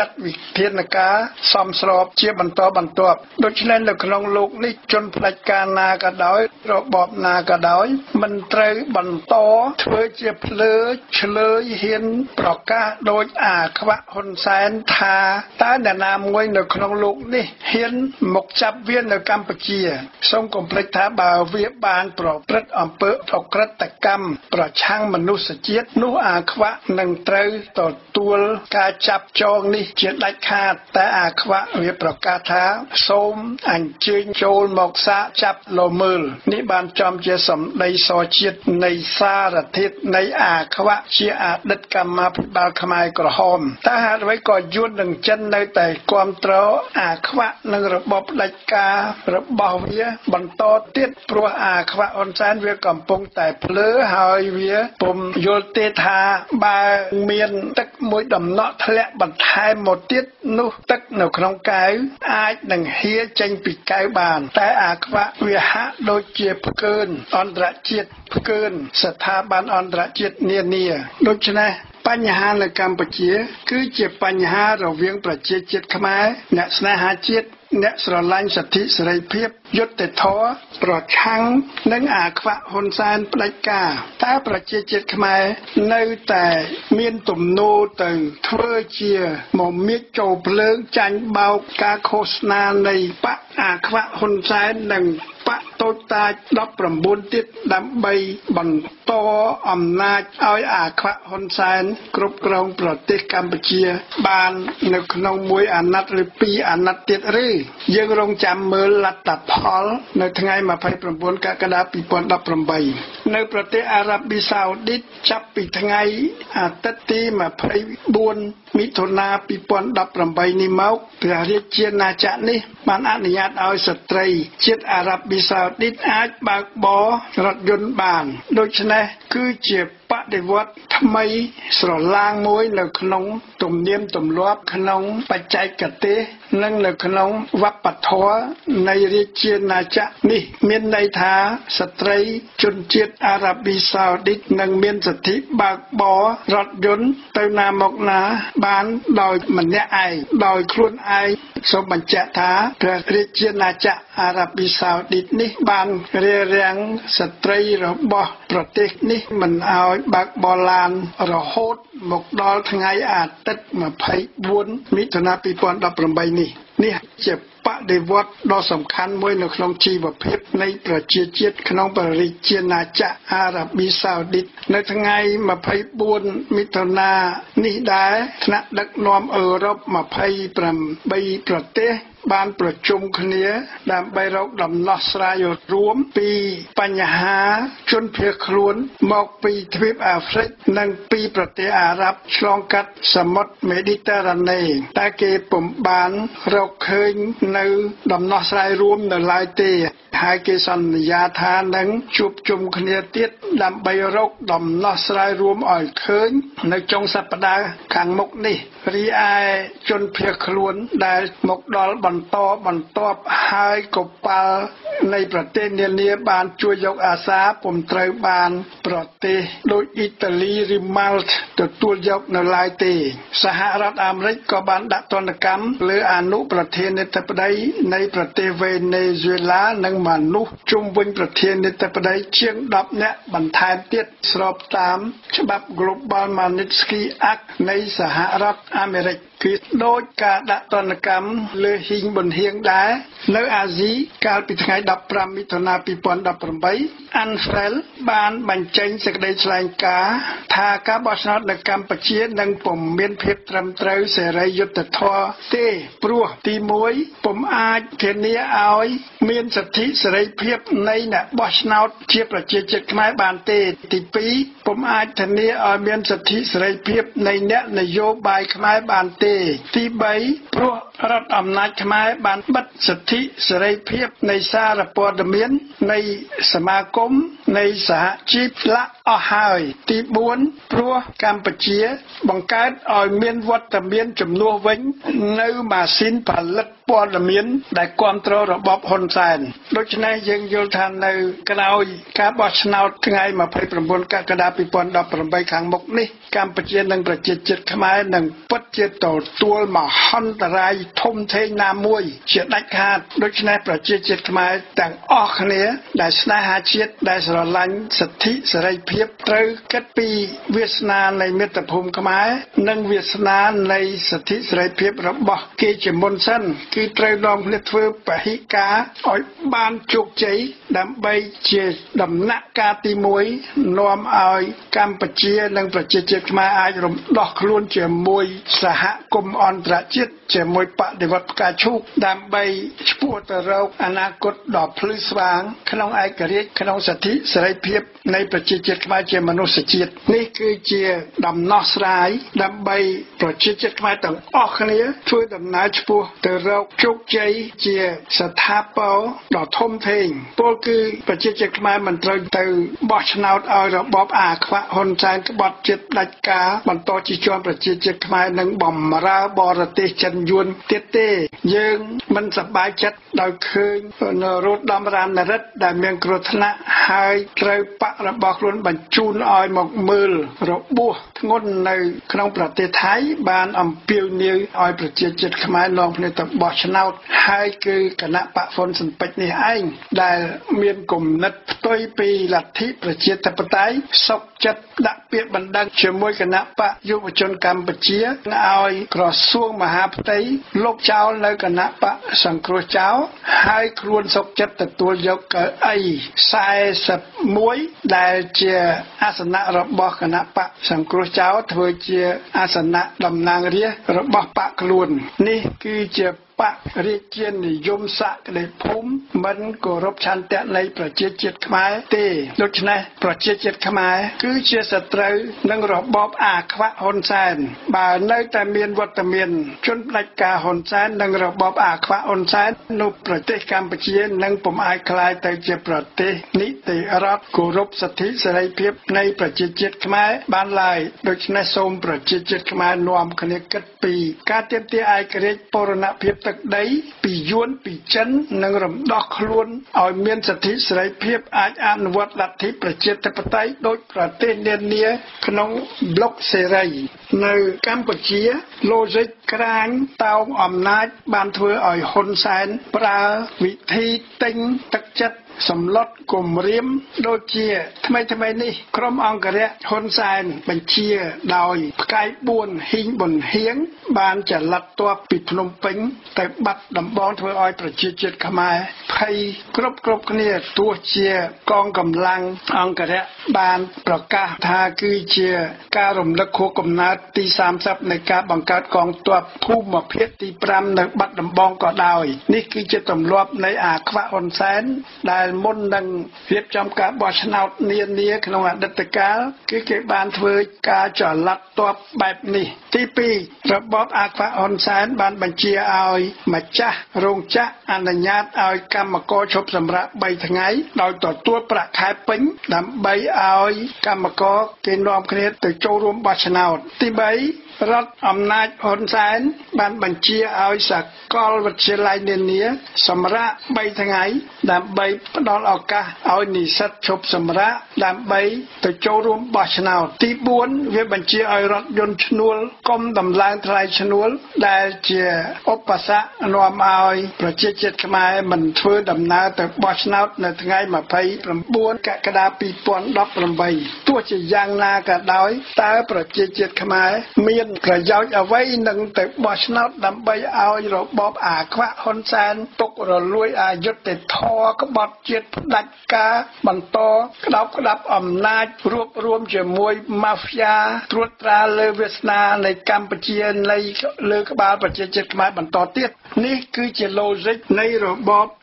ធានការសមស្របជាបន្តបន្ទាប់ដូច្នេះនៅក្នុងលោកនេះជនផ្ដាច់ការណាក៏ដោយរបបណាក៏ដោយមិនត្រូវបន្តធ្វើជាភ្លើឆ្លើយហ៊ានប្រកាសដោយអាខ្វាក់ហ៊ុនសែនថាតើអ្នកណាមួយនៅក្នុងលោកនេះហ៊ានមកចាប់វានៅកម្ពុជាសូមកុំភ្លេចថាបើវាបានប្រព្រឹត្តអំពើអក្រិតកម្មប្រឆាំងមនុស្សជាតិនោះអាខ្វាក់នឹងត្រូវទទួលការចាប់ចងនេះជាដាច់ខាតតែអាខ្វាក់វាប្រកាសថាសូមអញ្ជើញចូលមកសាកចាប់លមើលនេះបានចំជាសម្ដីសជាតិនៃសារធាតុនៃអាខ្វាក់ជាអតីតកម្មាភិបាលខ្មែរក្រហមតែហេតុអ្វីក៏យួននិងចិននៅតែគាំទ្រអាខ្វាក់និងរបបផ្ដាច់ការរបស់វាបន្តទៀតព្រោះអាខ្វាក់ហ៊ុនសែនវាកំពុងតែភ្លើហើយវាពុំយល់ទេថាបើមានទឹកមួយដំណក់ធ្លាក់បន្ថែមមកទៀតនោះទឹកនៅក្នុងកែវអាចនឹងហៀចេញពីកែវបានតែអាខ្វាក់វាហាក់ដូចជាផ្កើនអន្តរជាតិផ្កើនស្ថាប័នអន្តរជាតិនានាដូច្នេះបញ្ហានៅកម្ពុជាគឺជាបញ្ហារវាងប្រជាជាតិខ្មែរអ្នកស្នេហាជាតិអ្នកស្រឡាញ់សិទ្ធិសេរីភាពយុត្តិធម៌ប្រឆាំងនឹងអាខ្វាក់ហ៊ុនសែនផ្ដាច់ការតែប្រជាជាតិខ្មែរនៅតែមានទំនោរទៅធ្វើជាមកមៀកចូលភ្លើងចាញ់បោកការឃោសនានៃបកអាខ្វាក់ហ៊ុនសែននិងបកតូចតាច19ទៀតដើម្បីបន្តអំណាចឲ្យអាខ្វាក់ហ៊ុនសែនគ្រប់គ្រងប្រទេសកម្ពុជាបាននៅក្នុងមួយអាណត្តិឬពីរអាណត្តិទៀតឬយើងរងចាំមើលលទ្ធផលនៅថ្ងៃ29កក្កដា2018នៅប្រទេសអារ៉ាប៊ីសាអូឌីតចាប់ពីថ្ងៃអាទិត្យទី24មិថុនា2018នេះមកព្រះរាជាណាចក្រនេះបានអនុញ្ញាតឲ្យស្ត្រីជាតិអារ៉ាប៊ីសាអូឌីតអាចបើកបររថយន្តបានដូច្នេះគឺជាបដិវត្តថ្មីស្រឡាងមួយនៅក្នុងទំនៀមទម្លាប់ក្នុងបច្ចេកទេសនិងនៅក្នុងវប្បធម៌នៃរាជាណាចក្រនេះមានន័យថាស្ត្រីជនជាតិអារ៉ាប៊ីសាអូឌីតនឹងមានសិទ្ធិបើកបររថយន្តទៅណាមកណាបានដោយម្នាក់ឯងដោយខ្លួនឯងសូមបញ្ជាក់ថាព្រះរាជាណាចក្រអារ៉ាប៊ីសាអូឌីតនេះបានរារាំងស្ត្រីរបស់ប្រទេសនេះមិនឲ្យបើកបរឡានរហូតមកដល់ថ្ងៃអាទិត្យ24មិថុនា2018នេះជាបដិវត្តដ៏សំខាន់មួយនៅក្នុងជីវភាពនៃប្រជាជាតិក្នុងព្រះរាជាណាចក្រអារ៉ាប៊ីសាអូឌីតនៅថ្ងៃ24មិថុនានេះដែរថ្នាក់ដឹកនាំអឺរ៉ុប28ប្រទេសបានប្រជុំគ្នាដើម្បីរកដំណោះស្រាយរួមពីបញ្ហាជនភៀសខ្លួនមកពីទ្វីបអាហ្វ្រិកនិងពីប្រទេសអារ៉ាប់ឆ្លងកាត់សមុទ្រមេឌីទែរ៉ាណេតែគេពុំបានរកឃើញនៅដំណោះស្រាយរួមនៅឡើយទេហើយគេសន្យាថានឹងជួបជុំគ្នាទៀតដើម្បីរកដំណោះស្រាយរួមឲ្យឃើញនៅចុងសប្តាហ៍ខាងមុខនេះរីឯជនភៀសខ្លួនដែលមកដល់បន្តបន្ទាប់ហើយកប៉ាល់នៃប្រទេសនានាបានជួយយកអាសាពុំត្រូវបានប្រទេសដូចអ៊ីតាលីឬម៉ាល់តទទួលយកនៅឡើយទេសហរដ្ឋអាមេរិកក៏បានដាក់ទណ្ឌកម្មលើអនុប្រធានាធិបតីនៃប្រទេសវេណេស៊ុយឡានិងមនុស្សជុំវិញប្រធានាធិបតីជាង10នាក់បន្ថែមទៀតស្របតាមច្បាប់ Global Magnitsky Act នៃសហរដ្ឋអាមេរិកគឺដូចការដាក់ទណ្ឌកម្មលើហ៊ីងប៊ុនហៀងដែរនៅអាស៊ីកាលពីថ្ងៃ15មិថុនា2018 ANFREL បានបញ្ចេញសេចក្តីថ្លែងការណ៍ថាការបោះឆ្នោតនៅកម្ពុជានឹងពុំមានភាពត្រឹមត្រូវសេរីយុត្តិធម៌ទេព្រោះទី1ពុំអាចធានាឲ្យមានសិទ្ធិសេរីភាពនៃអ្នកបោះឆ្នោតជាប្រជាជាតិខ្មែរបានទេទី2ពុំអាចធានាឲ្យមានសិទ្ធិសេរីភាពនៃអ្នកនយោបាយខ្មែរបានទេទី3ព្រោះរដ្ឋអំណាចខ្មែរបានបិទសិទ្ធិសេរីភាពនៃសារព័ត៌មាននៃសមាគមនៃសហជីពឡាក់អស់ហើយទី4ព្រោះកម្ពុជាបង្កើតឲ្យមានវត្តមានចំនួនវិញនៅម៉ាស៊ីនផលិតព័ត៌មានដែលគ្រប់គ្រងរបបហ៊ុនសែនដូច្នេះយើងយល់ថានៅក្រោយការបោះឆ្នោតថ្ងៃ29កក្កដា2018ខាងមុខនេះកម្ពុជានិងប្រជាជាតិខ្មែរនឹងពិតជាទទួលមហន្តរាយធំធេងណាមួយជាដាច់ខាតដូច្នេះប្រជាជាតិខ្មែរទាំងអស់គ្នាដែលស្នេហាជាតិដែលស្រឡាញ់សិទ្ធិសេរីភាពត្រូវគិតពីវាសនានៃមាតុភូមិខ្មែរនិងវាសនានៃសិទ្ធិសេរីភាពរបស់គេជាមុនសិនគឺត្រូវនាំគ្នាធ្វើពហិការឲ្យបានជោគជ័យដើម្បីជាដំណាក់កាលទី1នាំឲ្យកម្ពុជានិងប្រជាជាតិខ្មែរអាចរំដោះខ្លួនជាមួយសហគមន៍អន្តរជាតិជាមួយបដិវត្តផ្កាឈូកដើម្បីឆ្ពោះទៅរកអនាគតដ៏ភ្លឺស្វាងក្នុងឯករាជ្យក្នុងសិទ្ធិសេរីភាពនៃប្រជាជាតិខ្មែរជាមនុស្សជាតិនេះគឺជាដំណោះស្រាយដើម្បីប្រជាជាតិខ្មែរទាំងអស់គ្នាធ្វើដំណើរឆ្ពោះទៅរកជោគជ័យជាស្ថាពរដ៏ធំធេងពលគឺប្រជាជាតិខ្មែរមិនត្រូវទៅបោះឆ្នោតឲ្យរបបអាខ្វាក់ហ៊ុនសែនក្បត់ជាតិផ្ដាច់ការបន្តជិះជាន់ប្រជាជាតិខ្មែរនិងបំរើបរទេសចិនយួនទៀតទេយើងមិនសប្បាយចិត្តដោយឃើញនរោត្តមរណរដ្ឋដែលមានគ្រោះថ្នាក់ហើយត្រូវបករបស់ខ្លួនបញ្ជូនឲ្យមកមើលរបួសធ្ងន់នៅក្នុងប្រទេសថៃបានអំពាវនាវឲ្យប្រជាជាតិខ្មែរនាំគ្នាទៅបោះឆ្នោតហើយគឺគណៈបកហ៊ុនស៊ិនពេជ្រនេះឯងដែលមានគំនិតផ្ទុយពីលទ្ធិប្រជាធិបតេយ្យសុខចិត្តដាក់ពាក្យបណ្ដឹងជាមួយគណៈបកយុវជនកម្ពុជាឲ្យក្រសួងមហាផ្ទៃលុបចោលនៅគណៈបកសង្គ្រោះចោលហើយខ្លួនសុខចិត្តទទួលយកកៅអី41ដែលជាអាសនៈរបស់គណៈបកសង្គ្រោះចោលធ្វើជាអាសនៈតំណាងរាស្ត្ររបស់បកខ្លួននេះគឺជាបករាជានិយមសក្តិភូមិមិនគោរពឆន្ទៈនៃប្រជាជាតិខ្មែរទេដូច្នេះប្រជាជាតិខ្មែរគឺជាសត្រូវនឹងរបបអាខ្វាក់ហ៊ុនសែនបើនៅតែមានវត្តមានជនផ្ដាច់ការហ៊ុនសែននិងរបបអាខ្វាក់ហ៊ុនសែននោះប្រទេសកម្ពុជានឹងពុំអាចក្លាយទៅជាប្រទេសនីតិរដ្ឋគោរពសិទ្ធិសេរីភាពនៃប្រជាជាតិខ្មែរបានឡើយដូច្នេះសូមប្រជាជាតិខ្មែរនាំគ្នាគិតពីការទាមទារឯករាជ្យបូរណភាពទឹកដីពីយួនពីចិននិងរំដោះខ្លួនឲ្យមានសិទ្ធិសេរីភាពអាចអនុវត្តលទ្ធិប្រជាធិបតេយ្យដោយប្រទេសនានាក្នុងប្លុកសេរីនៅកម្ពុជា logic ក្រាញតោងអំណាចបានធ្វើឲ្យហ៊ុនសែនប្រើវិធីទិញទឹកចិត្តសម្លុតគំរាមដូចជាថ្មីនេះក្រុមអង្គរៈហ៊ុនសែនបញ្ជាដោយផ្កាយ4ហ៊ីងប៊ុនហៀងបានចល័តទ័ពពីភ្នំពេញទៅបាត់ដំបងធ្វើឲ្យប្រជាជាតិខ្មែរភ័យគ្រប់គ្នាទោះជាកងកម្លាំងអង្គរៈបានប្រកាសថាគឺជាការរំលឹកខួបកំណើតទី30នៃការបង្កើតកងទ័ពភូមិភាគទី5នៅបាត់ដំបងក៏ដោយនេះគឺជាទម្លាប់នៃអាខ្វាក់ហ៊ុនសែនដែលមុននឹងរៀបចំការបោះឆ្នោតនានាក្នុងអតីតកាលគឺគេបានធ្វើការចល័តទ័ពបែបនេះទី2របបអាខ្វាក់ហ៊ុនសែនបានបញ្ជាឲ្យម្ចាស់រោងចក្រអនុញ្ញាតឲ្យកម្មករឈប់សម្រាក3ថ្ងៃដោយទទួលប្រាក់ខែពេញដើម្បីឲ្យកម្មករគេនាំគ្នាទៅចូលរួមបោះឆ្នោតទី3រដ្ឋអំណាចហ៊ុនសែនបានបញ្ជាឲ្យសាកលវិទ្យាល័យនានាសម្រាក3ថ្ងៃដើម្បីផ្ដល់ឱកាសឲ្យនិស្សិតឈប់សម្រាកដើម្បីទៅចូលរួមបោះឆ្នោតទី4វាបញ្ជាឲ្យរថយន្តឈ្នួលកុំដំឡើងថ្លៃឈ្នួលដែលជាឧបសគ្គនាំឲ្យប្រជាជាតិខ្មែរមិនធ្វើដំណើរទៅបោះឆ្នោតនៅថ្ងៃ29កក្កដា2018ទោះជាយ៉ាងណាក៏ដោយតើប្រជាជាតិខ្មែរមានប្រយោជន៍អ្វីនឹងទៅបោះឆ្នោតដើម្បីឲ្យរបបអាខ្វាក់ហ៊ុនសែនទុករលួយអយុត្តិធម៌ក្បត់ជាតិផ្ដាច់ការបន្តក្តោបក្តាប់អំណាចរួបរวมជាមួយម៉ាហ្វ្យាត្រួតត្រាលើវាសនានៃកម្ពុជានៃលើក្បាលប្រជាជាតិខ្មែរបន្តទៀតនេះគឺជា logic នៃរបប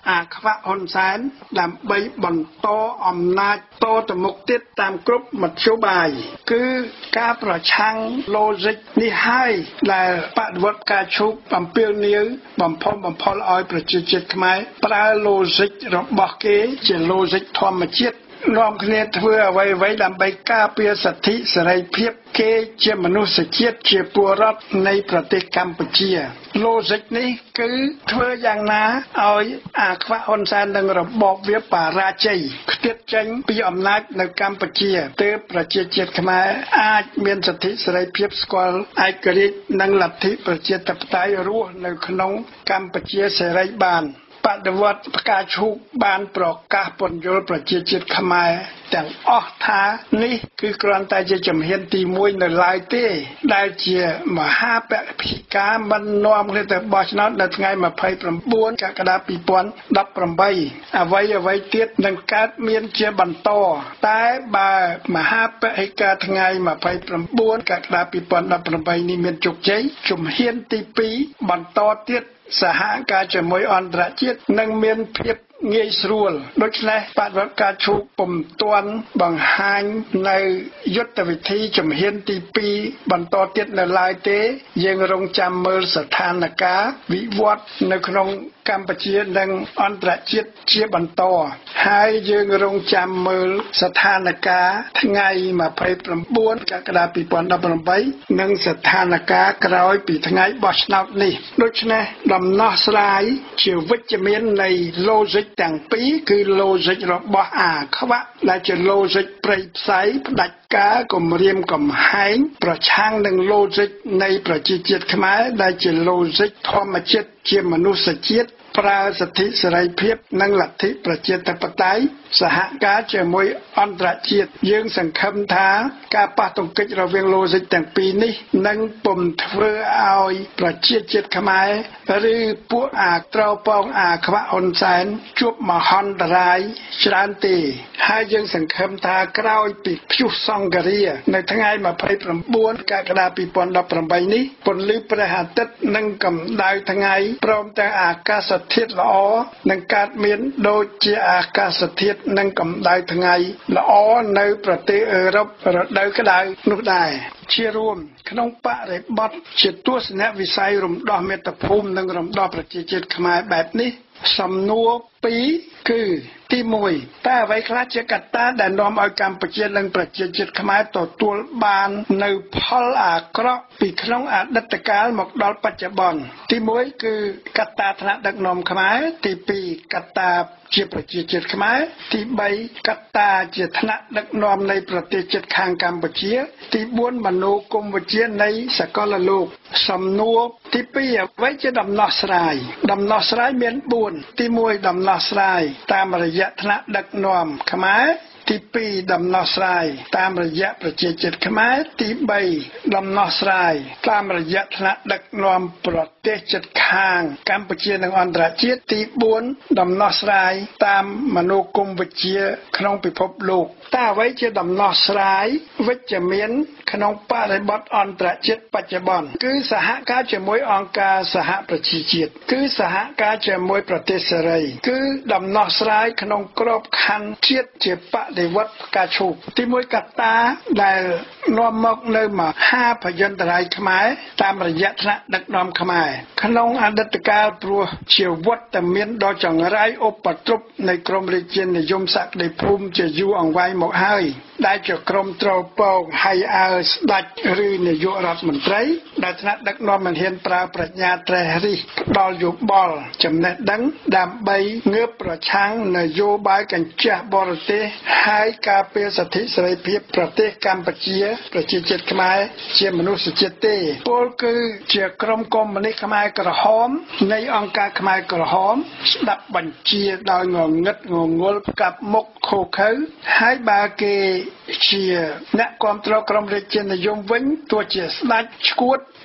អាខ្វាក់ហ៊ុនសែនដើម្បីបន្តអំណាចតទៅមុខទៀតតាមគ្រប់មធ្យោបាយគឺការប្រឆាំងឡូហ្សិកនេះហើយដែលបដិវត្តការឈូកបំពេញនាវបំផុសបំផុលឲ្យប្រជាជាតិខ្មែរប្រើឡូហ្សិករបស់គេជាឡូហ្សិកធម្មជាតិនាំគ្នាធ្វើអ្វីៗដើម្បីការពារសិទ្ធិសេរីភាពគេជាមនុស្សជាតិជាពលរដ្ឋនៃប្រទេសកម្ពុជាឡូហ្សិកនេះគឺធ្វើយ៉ាងណាឲ្យអាខ្វាក់ហ៊ុនសែននិងរបបវាបរាជ័យខ្ទាតចេញពីអំណាចនៅកម្ពុជាទើបប្រជាជាតិខ្មែរអាចមានសិទ្ធិសេរីភាពស្គាល់ឯករាជ្យនិងលទ្ធិប្រជាធិបតេយ្យរស់នៅក្នុងកម្ពុជាសេរីបានបដិវត្តផ្កាឈូកបានប្រកាសពន្យល់ប្រជាជាតិខ្មែរទាំងអស់ថានេះគឺគ្រាន់តែជាជំហានទី1នៅឡើយទេដែលជាមហាបភិការមិននាំគ្នាទៅបោះឆ្នោតនៅថ្ងៃ29កក្កដា2018អ្វីទៀតនឹងកើតមានជាបន្តតែបើមហាបភិការថ្ងៃ29កក្កដា2018នេះមានជោគជ័យជំហានទី2បន្តទៀតសហការជាមួយអន្តរជាតិនឹងមានភាពងាយស្រួលដូច្នេះបដិវត្តការឈូកពុំទាន់បង្ហាញនៅយុទ្ធវិធីជំហានទី2បន្តទៀតនៅឡើយទេយើងរងចាំមើលស្ថានភាពវិវត្តនៅក្នុងកម្ពុជានិងអន្តរជាតិជាបន្តហើយយើងរងចាំមើលស្ថានភាពថ្ងៃ29កក្កដា2018និងស្ថានភាពក្រោយពីថ្ងៃបោះឆ្នោតនេះដូច្នេះដំណោះស្រាយជាវិជ្ជមាននៃឡូហ្សិកទាំងពីរគឺឡូហ្សិករបស់អាខ្វាក់ដែលជាឡូហ្សិកព្រៃផ្សៃផ្ដាច់ការគម្រាមកំហែងប្រឆាំងនឹងឡូហ្សិកនៃប្រជាជាតិខ្មែរដែលជាឡូហ្សិកធម្មជាតិជាមនុស្សជាតិប្រើសិទ្ធិសេរីភាពនិងលទ្ធិប្រជាធិបតេយ្យសហការជាមួយអន្តរជាតិយើងសង្ឃឹមថាការប៉ះទង្គិចរវាងឡូហ្សិកទាំងពីរនេះនឹងពុំធ្វើឲ្យប្រជាជាតិខ្មែរឬពួកអាត្រោប៉ងអាខ្វាក់ហ៊ុនសែនជួបមហន្តរាយច្រើនទេហើយយើងសង្ឃឹមថាក្រោយពីព្យុះសង្ឃរានៅថ្ងៃ29កក្កដា2018នេះពន្លឺព្រះអាទិត្យនិងកម្ដៅថ្ងៃព្រមទាំងអាកាសធាតុល្អនឹងកើតមានដូចជាអាកាសធាតុនិងកម្ដៅថ្ងៃល្អនៅប្រទេសអឺរ៉ុបរដូវក្ដៅនោះដែរជារួមក្នុងបរិបទជាទស្សនវិស័យរំដោះមាតុភូមិនិងរំដោះប្រជាជាតិខ្មែរបែបនេះសំណួរ2គឺទី1តើអ្វីខ្លះជាកត្តាដែលនាំឲ្យកម្ពុជានិងប្រជាជាតិខ្មែរទទួលបាននៅផលអាក្រក់ពីក្នុងអតីតកាលមកដល់បច្ចុប្បន្នទី1គឺកត្តាថ្នាក់ដឹកនាំខ្មែរទី2កត្តាជាប្រជាជាតិខ្មែរទី3កត្តាជាថ្នាក់ដឹកនាំនៃប្រទេសជិតខាងកម្ពុជាទី4មនោគមវិជ្ជានៃសកលលោកសំណួរទី2អ្វីជាដំណោះស្រាយមាន4ទី1ដំណោះស្រាយតាមរយៈថ្នាក់ដឹកនាំខ្មែរទី2ដំណោះស្រាយតាមរយៈប្រជាជាតិខ្មែរទី3ដំណោះស្រាយតាមរយៈថ្នាក់ដឹកនាំប្រទេសជិតខាងកម្ពុជានិងអន្តរជាតិទី4ដំណោះស្រាយតាមមនោគមវិជ្ជាក្នុងពិភពលោកតើអ្វីជាដំណោះស្រាយវិជ្ជមានក្នុងបរិបទអន្តរជាតិបច្ចុប្បន្នគឺសហការជាមួយអង្គការសហប្រជាជាតិគឺសហការជាមួយប្រទេសសេរីគឺដំណោះស្រាយក្នុងក្របខ័ណ្ឌជាតិជាបដិវត្តការឈូកទី1កត្តាដែលនាំមកនៅមហាភយន្តរាយខ្មែរតាមរយៈថ្នាក់ដឹកនាំខ្មែរក្នុងអតីតកាលព្រោះជាវត្តមានដ៏ចង្រៃឧបទ្រពនៃក្រមរាជានិយមសក្តិភូមិជាយូរអង្វែងមកហើយដែលជាក្រមត្រពងហៃអើស្ដេចឬនាយករដ្ឋមន្ត្រីដែលថ្នាក់ដឹកនាំមិនហ៊ានប្រើប្រាជ្ញាត្រេះរិះផ្ដាល់យោបល់ចំណេះដឹងដើម្បីងើបប្រឆាំងនយោបាយកញ្ជះបរទេសហើយការពារសិទ្ធិសេរីភាពប្រទេសកម្ពុជាប្រជាជាតិខ្មែរជាមនុស្សជាតិទេពលគឺជាក្រុមកុម្មុយនីសខ្មែរក្រហមនៃអង្គការខ្មែរក្រហមស្ដាប់បញ្ជាដោយងងឹតងងល់ផ្កាប់មុខខូខើហើយបើគេជាអ្នកគ្រប់គ្រងក្រមរាជានិយមវិញទោះជាស្ដេចឈួត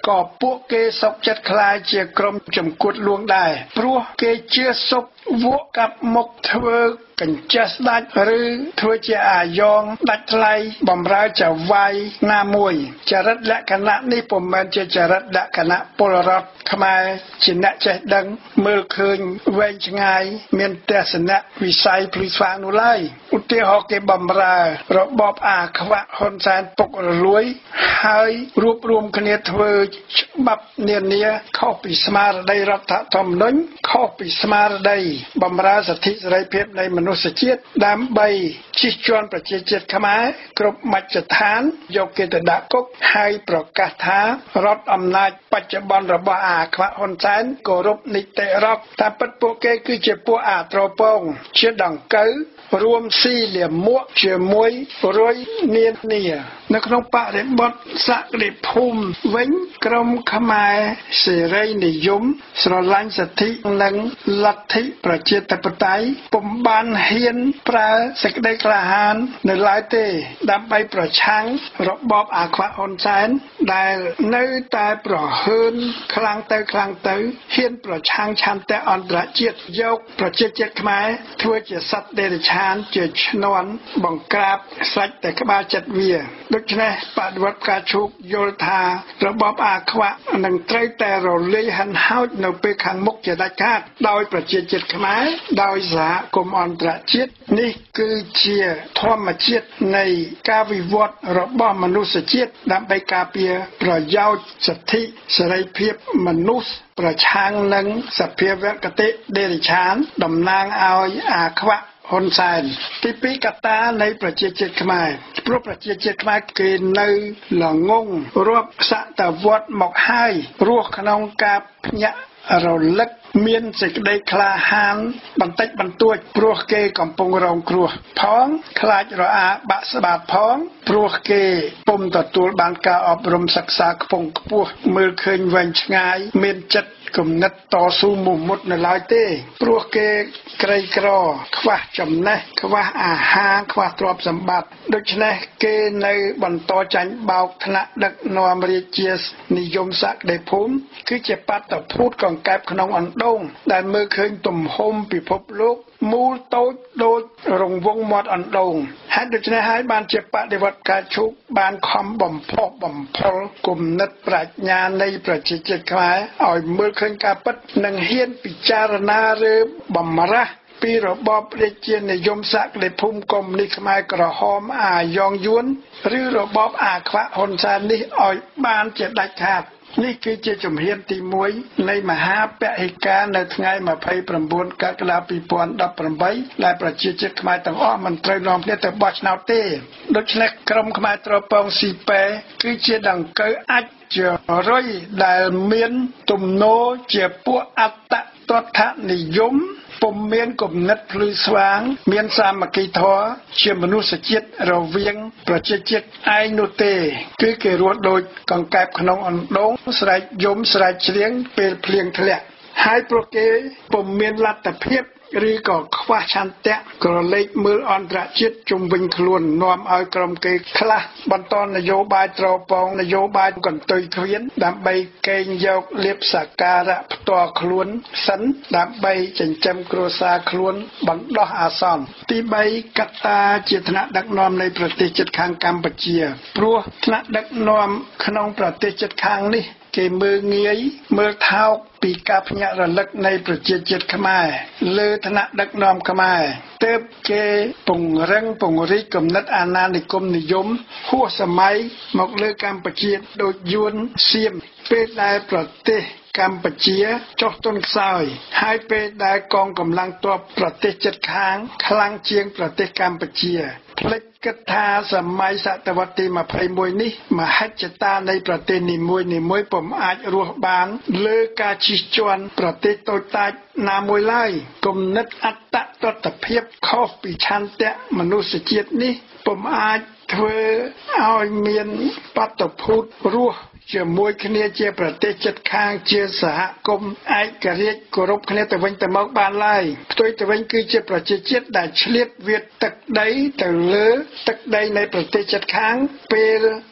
ក៏ពួកគេសុកចិត្តខ្លាចជាក្រុមចំគួតលួងដែរព្រោះគេជឿសុកវក់កាប់មុខធ្វើកញ្ចេះស្ដាច់ឬធ្វើជាអាយ៉ងដាច់ថ្លៃបំរើចៅវាយណាមួយចរិតលក្ខណៈនេះពុំមែនជាចរិតលក្ខណៈពលរដ្ឋខ្មែរជាអ្នកចេះដឹងមើលឃើញវែងឆ្ងាយមានទស្សនៈវិស័យភ្លឺស្វាងនោះឡើយឧទាហរណ៍គេបំរើរបបអាខ្វាក់ហ៊ុនសែនពុករលួយហើយរួបរวมគ្នាធ្វើច្បាប់នានាខុសពីស្មារតីរដ្ឋធម្មនុញ្ញខុសពីស្មារតីបំរើសិទ្ធិសេរីភាពនៃមនុស្សជាតិដើម្បីជិះជាន់ប្រជាជាតិខ្មែរគ្រប់មជ្ឈដ្ឋានយកគេទៅដាក់គុកហើយប្រកាសថារដ្ឋអំណាចបច្ចុប្បន្នរបស់អាខ្វាក់ហ៊ុនសែនគោរពនីតិរដ្ឋតែពិតពួកគេគឺជាពួកអាត្រពងជាដង្កូវរួមស៊ីលាមកជាមួយរុយនានានៅក្នុងបរិបទសក្តិភូមិវិញក្រមខ្មែរសេរីនិយមស្រឡាញ់សិទ្ធិនិងលទ្ធិប្រជាធិបតេយ្យពុំបានហ៊ានប្រើសេចក្តីក្លាហាននៅឡើយទេដើម្បីប្រឆាំងរបបអាខ្វាក់ហ៊ុនសែនដែលនៅតែប្រហើនខ្លាំងទៅហ៊ានប្រឆាំងឆន្ទៈអន្តរជាតិយកប្រជាជាតិខ្មែរធ្វើជាសត្វដេរឆានជាឈ្នន់បង្ក្រាបសាច់តែក្បាលចិត្តវាដូច្នេះបដិវត្តការឈូកយល់ថារបបអាខ្វាក់នឹងត្រូវតែរលាយហិនហោចនៅពេលខាងមុខជាដាច់ខាតដោយប្រជាជាតិខ្មែរដោយសហគមន៍អន្តរជាតិនេះគឺជាធម្មជាតិនៃការវិវត្តរបស់មនុស្សជាតិដើម្បីការពារប្រយោជន៍សិទ្ធិសេរីភាពមនុស្សប្រឆាំងនឹងសភាវគតិដេរឆានតំណាងឲ្យអាខ្វាក់ហ៊ុនសែនទីពីរកត្តានៃប្រជាជាតិខ្មែរព្រោះប្រជាជាតិខ្មែរគេនៅល្ងងរាប់សតវត្សមកហើយរស់ក្នុងការភ្ញាក់រលឹកមានសេចក្តីក្លាហានបន្តិចបន្តួចព្រោះគេកំពុងរងគ្រោះផងខ្លាចរអាបាក់ស្បាតផងព្រោះគេពុំទទួលបានការអប់រំសិក្សាខ្ពង់ខ្ពស់មើលឃើញវែងឆ្ងាយមានចិត្តគំនិតតស៊ូមុខមុតនៅឡើយទេព្រោះគេក្រីក្រខ្វះចំណេះខ្វះអាហារខ្វះទ្រព្យសម្បត្តិដូច្នេះគេនៅបន្តចាញ់បោកថ្នាក់ដឹកនាំរាជានិយមសក្តិភូមិគឺជាបាតុភូតកង្កែបក្នុងអណ្ដូងដែលមើលឃើញទំហំពិភពលោកមូលតូចដូចរង្វង់មាត់អណ្ដូងហេតុដូច្នេះហើយបានជាបដិវត្តការឈូកបានខំបំផុសបំផុលគំនិតប្រាជ្ញានៃប្រជាជាតិខ្មែរឲ្យមើលឃើញការពិតនិងហ៊ានពិចារណាឬបំរាស់ពីរបបរាជានិយមសក្តិភូមិកុម្មុយនីសខ្មែរក្រហមអាយ៉ងយួនឬរបបអាខ្វាក់ហ៊ុនសែននេះឲ្យបានជាដាច់ខាតនេះគឺជាជំហានទី1នៃមហាពហិការនៅថ្ងៃ29កក្កដា2018ដែលប្រជាជាតិខ្មែរទាំងអស់មិនត្រូវនាំគ្នាទៅបោះឆ្នោតទេដូច្នេះក្រុមខ្មែរត្រពងស៊ីប៉ែគឺជាដង្កូវអាចជារុយដែលមានទំនោរជាពួកអត្តតថនិយមពុំមានគំនិតភ្លឺស្វាងមានសាមគ្គីធម៌ជាមនុស្សជាតិរវាងប្រជាជាតិឯងនោះទេគឺគេរស់ដូចកង្កែបក្នុងអណ្ដូងស្រែកយំស្រែកច្រៀងពេលភ្លៀងធ្លាក់ហើយព្រោះគេពុំមានលទ្ធភាពឬក៏ខ្វះឆន្ទៈក្រឡេកមើលអន្តរជាតិជុំវិញខ្លួននាំឲ្យក្រុមគេខ្លះបន្តនយោបាយត្រពងនយោបាយកន្ទុយគ្មានដើម្បីកេងយកលៀបសក្ការៈផ្ទាល់ខ្លួនសិនដើម្បីចិញ្ចឹមគ្រួសារខ្លួនបណ្ដោះអាសន្នទី3កត្តាជាថ្នាក់ដឹកនាំនៃប្រទេសជិតខាងកម្ពុជាព្រោះថ្នាក់ដឹកនាំក្នុងប្រទេសជិតខាងនេះគេមើលងាយមើលថោកពីការភ្ញាក់រលឹកនៃប្រជាជាតិខ្មែរលើឋានៈដឹកនាំខ្មែរទើបគេពង្រឹងពង្រីកគំនិតអាណានិគមនិយមហួសសម័យមកលើកម្ពុជាដូចយួនសៀមពេលដែលប្រទេសកម្ពុជាចុះទុនខ្សោយហើយពេលដែលកងកម្លាំងទ័ពប្រទេសជិតខាងខ្លាំងជាងប្រទេសកម្ពុជាផ្លេចគិតថាសម័យសតវត្សទី21នេះមហិច្ឆតានៃប្រទេសនីមួយពុំអាចរស់បានលើការជិះជាន់ប្រទេសតូចតាចណាមួយឡើយគំនិតអត្តតថភាពខុសពីឆន្ទៈមនុស្សជាតិនេះពុំអាចធ្វើឲ្យមានបាតុភូតរស់ជាមួយគ្នាជាប្រទេសជិតខាងជាសហគមន៍ឯករាជ្យគោរពគ្នាទៅវិញទៅមកបានឡើយផ្ទុយទៅវិញគឺជាប្រជាជាតិដែលឆ្លៀតវាទឹកដីទៅលើទឹកដីនៃប្រទេសជិតខាងពេល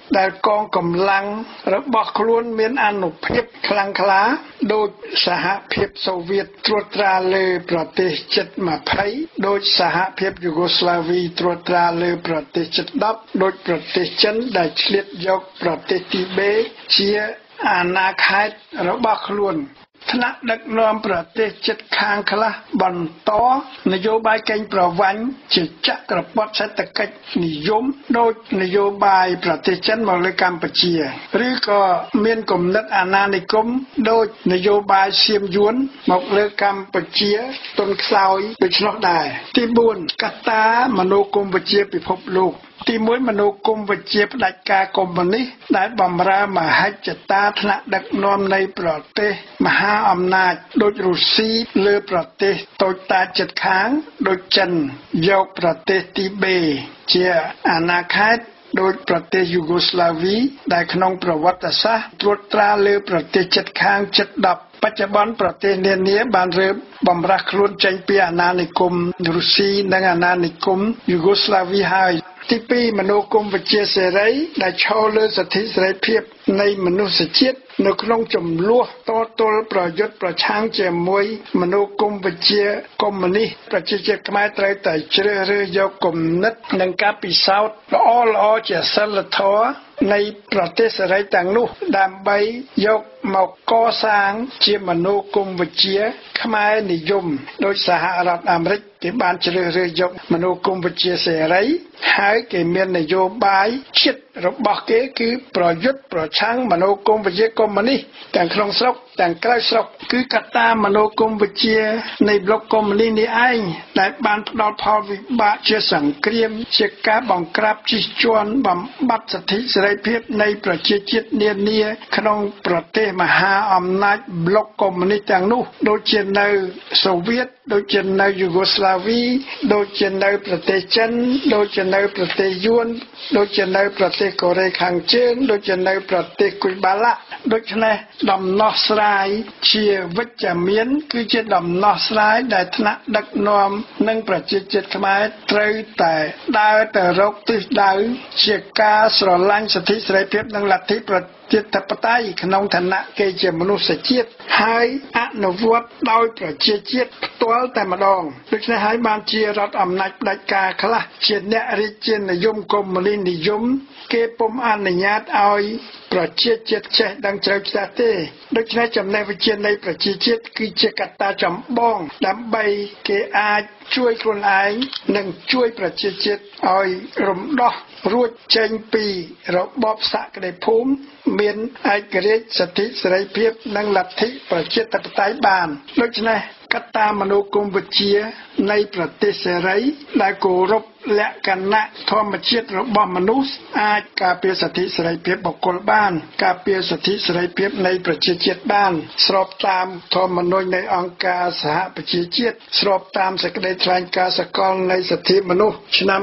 ដែលកងកម្លាំងរបស់ខ្លួនមានអានុភាពខ្លាំងក្លាដោយសហភាពសូវៀតត្រួតត្រាលើប្រទេសជិត20ដោយសហភាពយូហ្គោស្លាវីត្រួតត្រាលើប្រទេសជិត10ដោយប្រទេសចិនដែលឆ្លៀតយកប្រទេសទីបេជាអាណាខេត្តរបស់ខ្លួនថ្នាក់ដឹកនាំប្រទេសជិតខាងខ្លះបន្តនយោបាយកេងប្រវ័ញ្ចជាចក្រពត្តិសេដ្ឋកិច្ចនិយមដោយនយោបាយប្រទេសចិនមកលើកម្ពុជាឬក៏មានគំនិតអាណានិគមដោយនយោបាយសៀមយួនមកលើកម្ពុជាទុនខ្សោយដូច្នោះដែរទី4កត្តាមនោគមវិជ្ជាពិភពលោកទី1មនោគមវិជ្ជាផ្ដាច់ការកុម្មុយនីសដែលបម្រើមហិច្ឆតាថ្នាក់ដឹកនាំនៃប្រទេសមហាអំណាចដូចរុស្ស៊ីលើប្រទេសតូចតាចជិតខាងដូចចិនយកប្រទេសទីបេជាអាណាខេត្តដោយប្រទេសយូហ្គោស្លាវីដែលក្នុងប្រវត្តិសាស្ត្រត្រួតត្រាលើប្រទេសជិតខាងជិត10បច្ចុប្បន្នប្រទេសនានាបានរើបំរាស់ខ្លួនចេញពីអាណានិគមរុស្ស៊ីនិងអាណានិគមយូហ្គោស្លាវីហើយទី2មនោគមវិជ្ជាសេរីដែលឈរលើសិទ្ធិសេរីភាពនៃមនុស្សជាតិនៅក្នុងចំនួនតទល់ប្រយុទ្ធប្រឆាំងជាមួយមនោគមវិជ្ជាកុម្មុយនីសប្រជាជាតិខ្មែរត្រូវតែជ្រើសរើសយកគំនិតនិងការពិសោធន៍ល្អៗជាសិលធម៌នៃប្រទេសសេរីទាំងនោះដើម្បីយកមកកសាងជាមនោគមវិជ្ជាខ្មែរនិយមដោយសហរដ្ឋអាមេរិកគេបានជ្រើសរើសយកមនោគមវិជ្ជាសេរីហើយគេមាននយោបាយជាតិរបស់គេគឺប្រយុទ្ធប្រឆាំងមនោគមវិជ្ជាកុម្មុយនីសទាំងក្នុងស្រុកទាំងក្រៅស្រុកគឺកត្តាមនោគមវិជ្ជានៃប្លុកកុម្មុយនីសនេះឯងដែលបានផ្ដល់ផលវិបាកជាសង្គ្រាមជាការបង្ក្រាបជិះជាន់បំបត្តិសិទ្ធិសេរីភាពនៃប្រជាជាតិនានាក្នុងប្រទេសមហាអំណាចប្លុកកុម្មុយនីសទាំងនោះដូចជានៅសូវៀតដូចជានៅយូហ្គោស្លាវីដូចជានៅប្រទេសចិនដូចជានៅប្រទេសយួនដូចជានៅប្រទេសកូរ៉េខាងជើងដូចជានៅប្រទេសគុយបាឡាដូច្នេះដំណោះស្រាយជាវិជ្ជមានគឺជាដំណោះស្រាយដែលថ្នាក់ដឹកនាំនិងប្រជាជាតិខ្មែរត្រូវតែដើរទៅរកទិសដៅជាការស្រឡាញ់សិទ្ធិសេរីភាពនិងលទ្ធិប្រជាធិបតេយ្យក្នុងឋានៈគេជាមនុស្សជាតិហើយអនុវត្តដោយប្រជាជាតិផ្ទាល់តែម្ដងដូច្នេះហើយបានជារដ្ឋអំណាចផ្ដាច់ការខ្លះជាអ្នករាជានិយមកុម្មុយនីសនិយមគេពុំអនុញ្ញាតឲ្យប្រជាជាតិចេះដឹងជ្រៅជ្រះទេដូច្នេះចំណេះវិជ្ជានៃប្រជាជាតិគឺជាកត្តាចម្បងដើម្បីគេអាចជួយខ្លួនឯងនិងជួយប្រជាជាតិឲ្យរំដោះរួចចេញពីរបបសក្តិភូមិមានឯករាជ្យសិទ្ធិសេរីភាពនិងលទ្ធិប្រជាធិបតេយ្យបានដូច្នេះកត្តាមនោគមវិជ្ជានៃប្រទេសសេរីដែលគោរពលក្ខណៈធម្មជាតិរបស់មនុស្សអាចការពារសិទ្ធិសេរីភាពបុគ្គលបានការពារសិទ្ធិសេរីភាពនៃប្រជាជាតិបានស្របតាមធម្មនុញ្ញនៃអង្គការសហប្រជាជាតិស្របតាមសេចក្តីថ្លែងការណ៍សកលនៃសិទ្ធិមនុស្សឆ្នាំ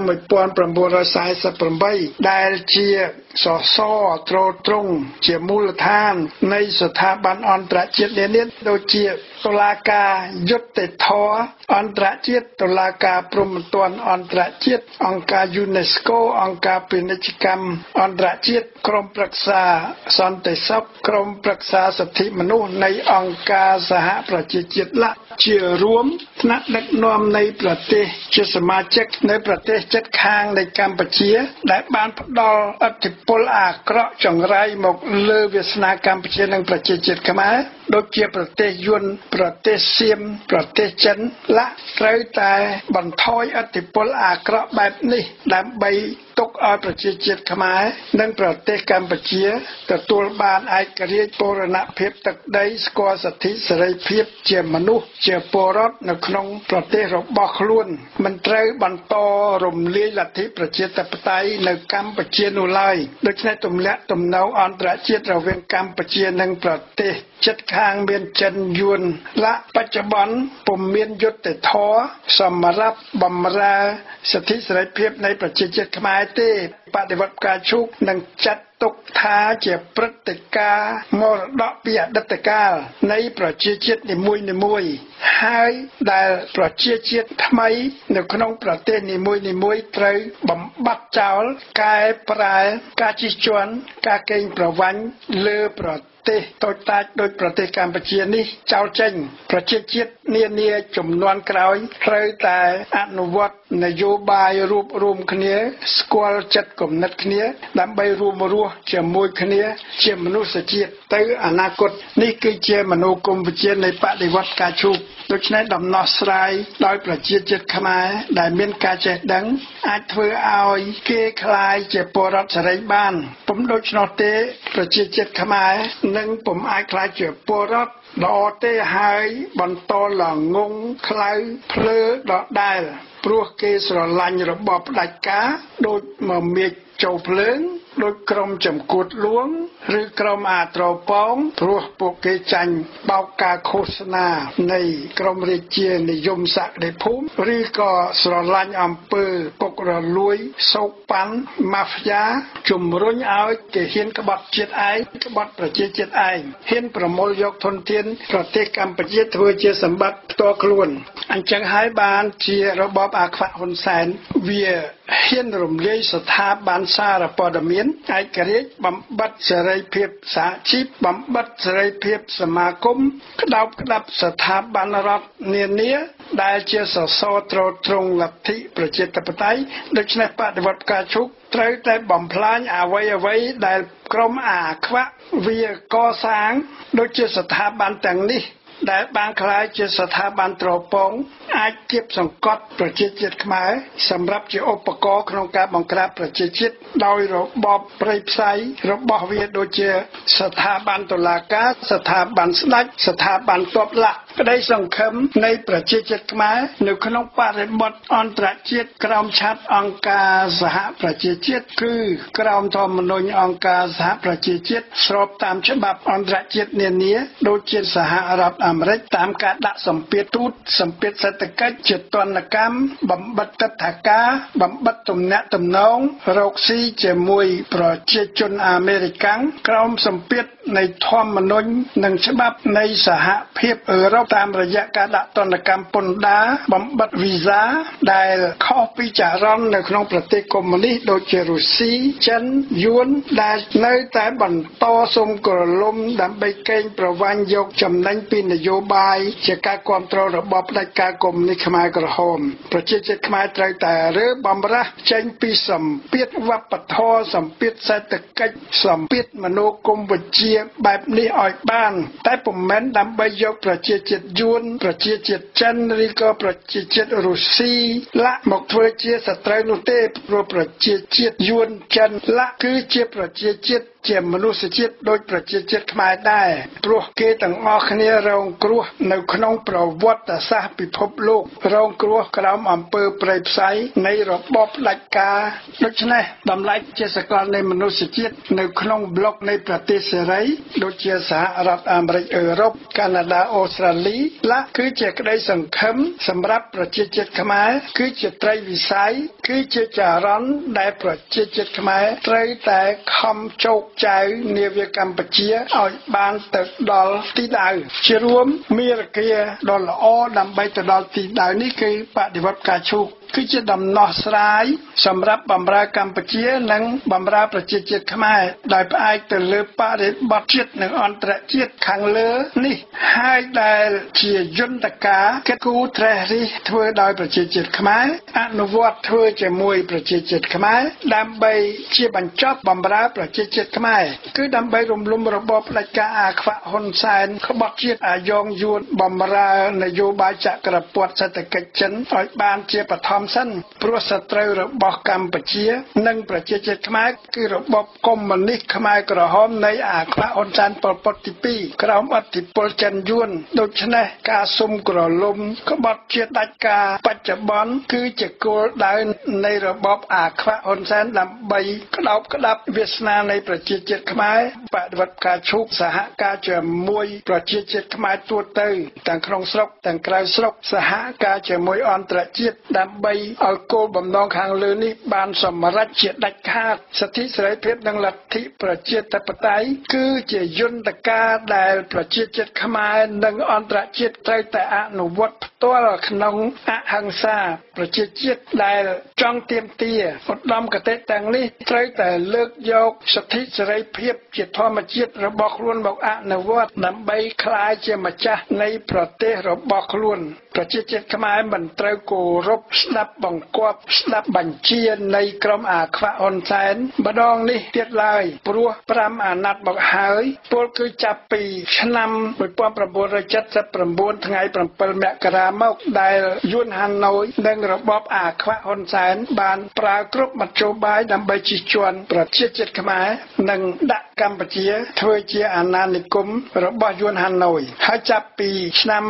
1948ដែលជាសសរទ្រទ្រង់ជាមូលដ្ឋាននៃស្ថាប័នអន្តរជាតិនានាដូចជាតុលាការយុត្តិធម៌អន្តរជាតិតុលាការព្រហ្មទណ្ឌអន្តរជាតិអង្គការ UNESCO អង្គការពាណិជ្ជកម្មអន្តរជាតិក្រុមប្រឹក្សាសន្តិសុខក្រុមប្រឹក្សាសិទ្ធិមនុស្សនៃអង្គការសហប្រជាជាតិជារួមថ្នាក់ដឹកនាំនៃប្រទេសជាសមាជិកនៅប្រទេសជិតខាងនៃកម្ពុជាដែលបានផ្ដល់ឥទ្ធិពលអាក្រក់ចង្រៃមកលើវាសនាកម្ពុជានិងប្រជាជាតិខ្មែរដូចជាប្រទេសយួនប្រទេសសៀមប្រទេសចិនត្រូវតែបន្ថយឥទ្ធិពលអាក្រក់បែបនេះដើម្បីទុកឲ្យប្រជាជាតិខ្មែរនិងប្រទេសកម្ពុជាទទួលបានឯករាជ្យបូរណភាពទឹកដីស្គាល់សិទ្ធិសេរីភាពជាមនុស្សជាពលរដ្ឋនៅក្នុងប្រទេសរបស់ខ្លួនមិនត្រូវបន្តរំលាយលទ្ធិប្រជាធិបតេយ្យនៅកម្ពុជានោះឡើយដូច្នេះទម្លាក់ទំនងអន្តរជាតិរវាងកម្ពុជានិងប្រទេសជិតខាងមានចិនយួនបច្ចុប្បន្នពុំមានយុត្តិធម៌សម្រាប់បម្រើសិទ្ធិសេរីភាពនៃប្រជាជាតិខ្មែរទេបដិវត្តផ្កាឈូកនឹងចាត់ទុកថាជាព្រឹត្តិការណ៍មរតកពីអតីតកាលនៃប្រជាជាតិនីមួយៗហើយដែលប្រជាជាតិថ្មីនៅក្នុងប្រទេសនីមួយៗត្រូវបំបត្តិចោលកែប្រែការជិះជាន់ការកេងប្រវ័ញ្ចលើប្រទេសតូចតាចដោយប្រទេសកម្ពុជានេះចោលចេញប្រជាជាតិនានាចំនួនក្រោយត្រូវតែអនុវត្តនយោបាយរួបរวมគ្នាស្គាល់ចិត្តគំនិតគ្នាដើម្បីរួមរស់ជាមួយគ្នាជាមនុស្សជាតិទៅអនាគតនេះគឺជាមនោគមវិជ្ជានៃបដិវត្តការឈូកដូច្នេះដំណោះស្រាយដោយប្រជាជាតិខ្មែរដែលមានការចេះដឹងអាចធ្វើឲ្យគេคล้ายជាពលរដ្ឋសេរីបានពុំដូច្នោះទេប្រជាជាតិខ្មែរនឹងពុំអាចคล้ายជាពលរដ្ឋល្អទេហើយបន្តល្ងងខ្លៅភ្លើដដែលព្រោះគេស្រឡាញ់របបផ្ដាច់ការដូចមមាញចូលភ្លើងដោយក្រុមចំគួតលួងឬក្រុមអាត្រប៉ងព្រោះពួកគេចាញ់បោកការឃោសនានៃក្រុមរាជានិយមសក្តិភូមិឬក៏ស្រឡាញ់អំពើពុករលួយសោកប៉ាន់ម៉ាហ្វយ៉ាជំរុញឲ្យគេហ៊ានក្បត់ជាតិឯងក្បត់ប្រជាជាតិឯងហ៊ានប្រមូលយកធនធានប្រទេសកម្ពុជាធ្វើជាសម្បត្តិផ្ទាល់ខ្លួនអញ្ចឹងហើយបានជារបបអាខ្វាក់ហ៊ុនសែនវាហ៊ានរំលាយស្ថាប័នសារព័ត៌មានឯករាជ្យបំបត្តិសេរីភាពសហជីពបំបត្តិសេរីភាពសមាគមក្តោបក្តាប់ស្ថាប័នរដ្ឋនានាដែលជាសសរទ្រទ្រង់លទ្ធិប្រជាធិបតេយ្យដូច្នេះបដិវត្តការឈូកត្រូវតែបំផ្លាញអ្វីដែលក្រុមអាខ្វាក់វាកសាងដូចជាស្ថាប័នទាំងនេះដែលបានក្លាយជាស្ថាប័នត្រពងអាចគៀបសង្កត់ប្រជាជាតិខ្មែរសម្រាប់ជាឧបករណ៍ក្នុងការបង្ក្រាបប្រជាជាតិដោយរបបព្រៃផ្សៃរបស់វាដូចជាស្ថាប័នតុលាការស្ថាប័នស្ដេចស្ថាប័នទ័ពឡាក់ក្តីសង្ឃឹមនៃប្រជាជាតិខ្មែរនៅក្នុងបរិបទអន្តរជាតិក្រោមឆ័ត្រអង្គការសហប្រជាជាតិគឺក្រោមធម្មនុញ្ញអង្គការសហប្រជាជាតិស្របតាមច្បាប់អន្តរជាតិនានាដូចជាសហរដ្ឋអាមេរិកតាមការដាក់សម្ពាធទូតសម្ពាធសេដ្ឋកិច្ចជាទណ្ឌកម្មបំបិទទិដ្ឋាការបំបិទទំនាក់ទំនងរកស៊ីជាមួយប្រជាជនអាមេរិកាំងក្រោមសម្ពាធនៃធម្មនុញ្ញនិងច្បាប់នៃសហភាពអឺរ៉ុបតាមរយៈការដាក់ទណ្ឌកម្មពន្ធដារបំបិទវីសាដែលខុសពីចរន្តនៅក្នុងប្រទេសកុម្មុយនីសដូចជារុស្ស៊ីចិនយួនដែលនៅតែបន្តសុំក្រឡុំដើម្បីកេងប្រវ័ញ្ចយកចំណេញពីនយោបាយជាការគ្រប់គ្រងរបបផ្ដាច់ការកុម្មុយនីសខ្មែរក្រហមប្រជាជាតិខ្មែរត្រូវតែរើបំរាស់ចេញពីសម្ពាធវប្បធម៌សម្ពាធសេដ្ឋកិច្ចសម្ពាធមនោគមវិជ្ជាបែបនេះឲ្យបានតែពុំមែនដើម្បីយកប្រជាជាតិយួនប្រជាជាតិចិនឬក៏ប្រជាជាតិរុស្ស៊ីឡាក់មកធ្វើជាសត្រូវនោះទេព្រោះប្រជាជាតិយួនចិនឡាក់គឺជាប្រជាជាតិជាមនុស្សជាតិដូចប្រជាជាតិខ្មែរដែរព្រោះគេទាំងអស់គ្នារងគ្រោះនៅក្នុងប្រវត្តិសាស្ត្រពិភពលោករងគ្រោះក្រោមអំពើព្រៃផ្សៃនៃរបបផ្ដាច់ការដូច្នេះតម្លៃជាសកលនៃមនុស្សជាតិនៅក្នុងប្លុកនៃប្រទេសសេរីដូចជាសហរដ្ឋអាមេរិកអឺរ៉ុបកាណាដាអូស្ត្រាលីឡាគឺជាក្តីសង្ឃឹមសម្រាប់ប្រជាជាតិខ្មែរគឺជាត្រីវិស័យគឺជាចរន្តដែលប្រជាជាតិខ្មែរត្រូវតែខំជោគចៅនាវាកម្ពុជាឲ្យបានទៅដល់ទីដៅជារួមមេរគាដ៏ល្អដើម្បីទៅដល់ទីដៅនេះគឺបដិវត្តការឈូកគឺជាដំណោះស្រាយសម្រាប់បម្រើកម្ពុជានិងបម្រើប្រជាជាតិខ្មែរដោយផ្អែកទៅលើបរិបទជាតិនិងអន្តរជាតិខាងលើនេះហើយដែលជាយន្តការគិតគូរត្រេះរិះធ្វើដោយប្រជាជាតិខ្មែរអនុវត្តធ្វើជាមួយប្រជាជាតិខ្មែរដើម្បីជាបញ្ចប់បម្រើប្រជាជាតិខ្មែរគឺដើម្បីរំលំរបបផ្ដាច់ការអាខ្វាក់ហ៊ុនសែនក្បត់ជាតិអាយ៉ងយួនបម្រើនយោបាយចក្រពត្តិសេដ្ឋកិច្ចចិនឲ្យបានជាបឋមសិនព្រោះសត្រូវរបស់កម្ពុជានិងប្រជាជាតិខ្មែរគឺរបបកុម្មុយនីសខ្មែរក្រហមនៃអាខ្វាក់ហ៊ុនសែនប៉ុលពតទី2ក្រោមឥទ្ធិពលចិនយួនដូច្នេះការសុំក្រឡុំក្បត់ជាតិដាច់ការបច្ចុប្បន្នគឺជាគោលដៅនៃរបបអាខ្វាក់ហ៊ុនសែនដើម្បីក្តោបក្តាប់វាសនានៃប្រជាជាតិខ្មែរបដិវត្តការឈូកសហការជាមួយប្រជាជាតិខ្មែរទូទៅទាំងក្នុងស្រុកទាំងក្រៅស្រុកសហការជាមួយអន្តរជាតិដើម្បីដើម្បីឲ្យគោលបំណងខាងលើនេះបានសម្រេចជាដាច់ខាតសិទ្ធិសេរីភាពនិងលទ្ធិប្រជាធិបតេយ្យគឺជាយន្តការដែលប្រជាជាតិខ្មែរនិងអន្តរជាតិត្រូវតែអនុវត្តផ្ទាល់ក្នុងអហិង្សាប្រជាជាតិដែលចង់ទាមទារឧត្តមគតិទាំងនេះត្រូវតែលើកយកសិទ្ធិសេរីភាពជាធម្មជាតិរបស់ខ្លួនមកអនុវត្តដើម្បីក្លាយជាម្ចាស់នៃប្រទេសរបស់ខ្លួនប្រជាជាតិខ្មែរមិនត្រូវគោរពស្ដាប់បង្គាប់ស្ដាប់បញ្ជានៃក្រុមអាខ្វាក់ហ៊ុនសែនម្ដងនេះទៀតឡើយព្រោះ5អាណត្តិមកហើយពលគឺចាប់ពីឆ្នាំ1979ថ្ងៃ7មករាមកដែលយួនហាណូយនិងរបបអាខ្វាក់ហ៊ុនសែនបានប្រើគ្រប់មធ្យោបាយដើម្បីជិះជាន់ប្រជាជាតិខ្មែរនិងដាក់កម្ពុជាធ្វើជាអាណានិគមរបស់យួនហាណូយហើយចាប់ពីឆ្នាំ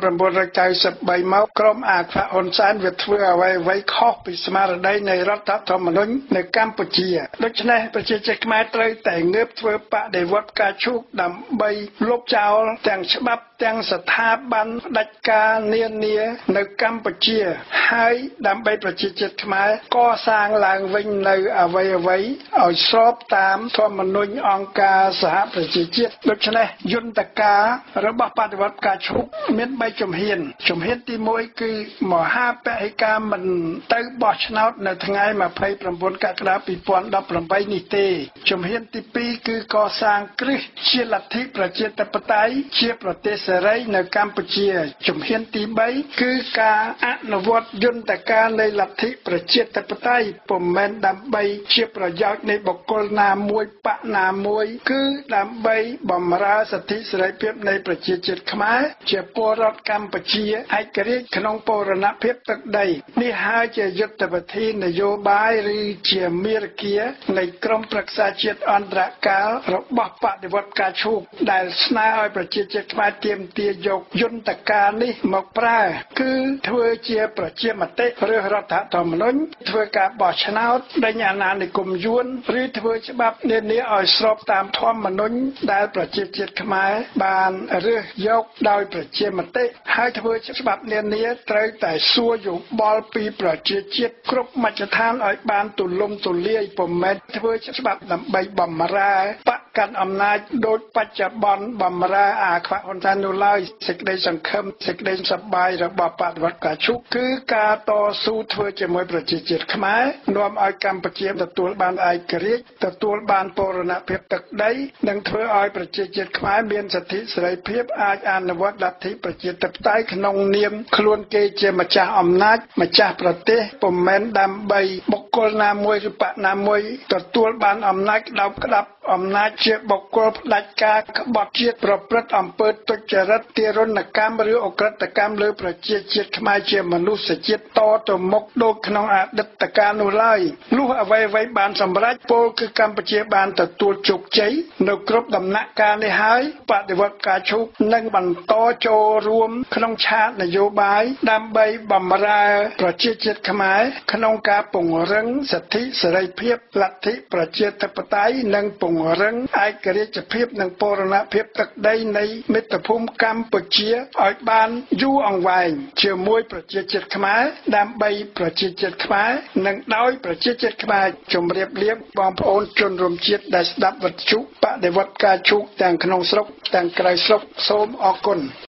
1993មកក្រុមអាខ្វាក់ហ៊ុនសែនវាធ្វើអ្វីខុសពីស្មារតីនៃរដ្ឋធម្មនុញ្ញនៅកម្ពុជាដូច្នេះប្រជាជាតិខ្មែរត្រូវតែងើបធ្វើបដិវត្តការឈូកដើម្បីលុបចោលទាំងច្បាប់ទាំងស្ថាប័នផ្ដាច់ការនានានៅកម្ពុជាហើយដើម្បីប្រជាជាតិខ្មែរកសាងឡើងវិញនៅអ្វីឲ្យស្របតាមធម្មនុញ្ញអង្គការសហប្រជាជាតិដូច្នេះយន្តការរបស់បដិវត្តការឈូកមាន3ជំហានទី1គឺមហាបហិការមិនទៅបោះឆ្នោតនៅថ្ងៃ29កក្កដា2018នេះទេជំហានទី2គឺកសាងគ្រឹះជាលទ្ធិប្រជាធិបតេយ្យជាប្រទេសសេរីនៅកម្ពុជាជំហានទី3គឺការអនុវត្តយន្តការនៃលទ្ធិប្រជាធិបតេយ្យពុំមែនដើម្បីជាប្រយោជន៍នៃបុគ្គលណាមួយបកណាមួយគឺដើម្បីបម្រើសិទ្ធិសេរីភាពនៃប្រជាជាតិខ្មែរជាពលរដ្ឋកម្ពុជាឯករាជ្យក្នុងបូរណភាពទឹកដីនេះហើយជាយុទ្ធវិធីនយោបាយឬជាមារគានៃក្រមប្រឹក្សាជាតិអន្តរកាលរបស់បដិវត្តការឈូកដែលស្នើឲ្យប្រជាជាតិខ្មែរទាមទារយកយន្តការនេះមកប្រើគឺធ្វើជាប្រជាមតិឬរដ្ឋធម្មនុញ្ញធ្វើការបោះឆ្នោតដេញអាណានិគមយួនឬធ្វើច្បាប់នានាឲ្យស្របតាមធម្មនុញ្ញដែលប្រជាជាតិខ្មែរបានរើសយកដោយប្រជាមតិហើយធ្វើច្បាប់នានាត្រូវតែសួរយោបល់ពីប្រជាជាតិគ្រប់មជ្ឈដ្ឋានឲ្យបានទូលំទូលាយពុំមែនធ្វើច្បាប់ដើម្បីបំរើបកកាន់អំណាចដោយបច្ចុប្បន្នបំរើអាខ្វាក់ហ៊ុនសែននោះឡើយសេចក្តីសង្ឃឹមសេចក្តីសប្បាយរបស់បដិវត្តការឈូកគឺការតស៊ូធ្វើជាមួយប្រជាជាតិខ្មែរនាំឲ្យកម្ពុជាទទួលបានឯករាជ្យទទួលបានបូរណភាពទឹកដីនិងធ្វើឲ្យប្រជាជាតិខ្មែរមានសិទ្ធិសេរីភាពអាចអនុវត្តលទ្ធិប្រជាធិបតេយ្យក្នុងនាមខ្លួនគេជាម្ចាស់អំណាចម្ចាស់ប្រទេសពុំមែនដើម្បីបុគ្គលណាមួយឬបកណាមួយទទួលបានអំណាចក្តាប់អំណាចជាបុគ្គលផ្ដាច់ការក្បត់ជាតិប្រព្រឹត្តអំពើទុច្ចរិតទារុណកម្មឬអក្រិតកម្មលើប្រជាជាតិខ្មែរជាមនុស្សជាតិតទៅមុខដូចក្នុងអតីតកាលនោះឡើយលុះអ្វីបានសម្រេចពលគឺកម្ពុជាបានទទួលជោគជ័យនៅគ្រប់ដំណាក់កាលនេះហើយបដិវត្តការឈូកនឹងបន្តចូលរួមក្នុងឆាកនយោបាយដើម្បីបម្រើប្រជាជាតិខ្មែរក្នុងការពង្រឹងសិទ្ធិសេរីភាពលទ្ធិប្រជាធិបតេយ្យនិងពង្រឹងឯករាជ្យភាពនិងបូរណភាពទឹកដីនៃមាតុភូមិកម្ពុជាឲ្យបានយូរអង្វែងជាមួយប្រជាជាតិខ្មែរដើម្បីប្រជាជាតិខ្មែរនិងដោយប្រជាជាតិខ្មែរជំរាបលាបងប្អូនជនរួមជាតិដែលស្ដាប់វិទ្យុបដិវត្តការឈូកទាំងក្នុងស្រុកទាំងក្រៅស្រុកសូមអរគុណ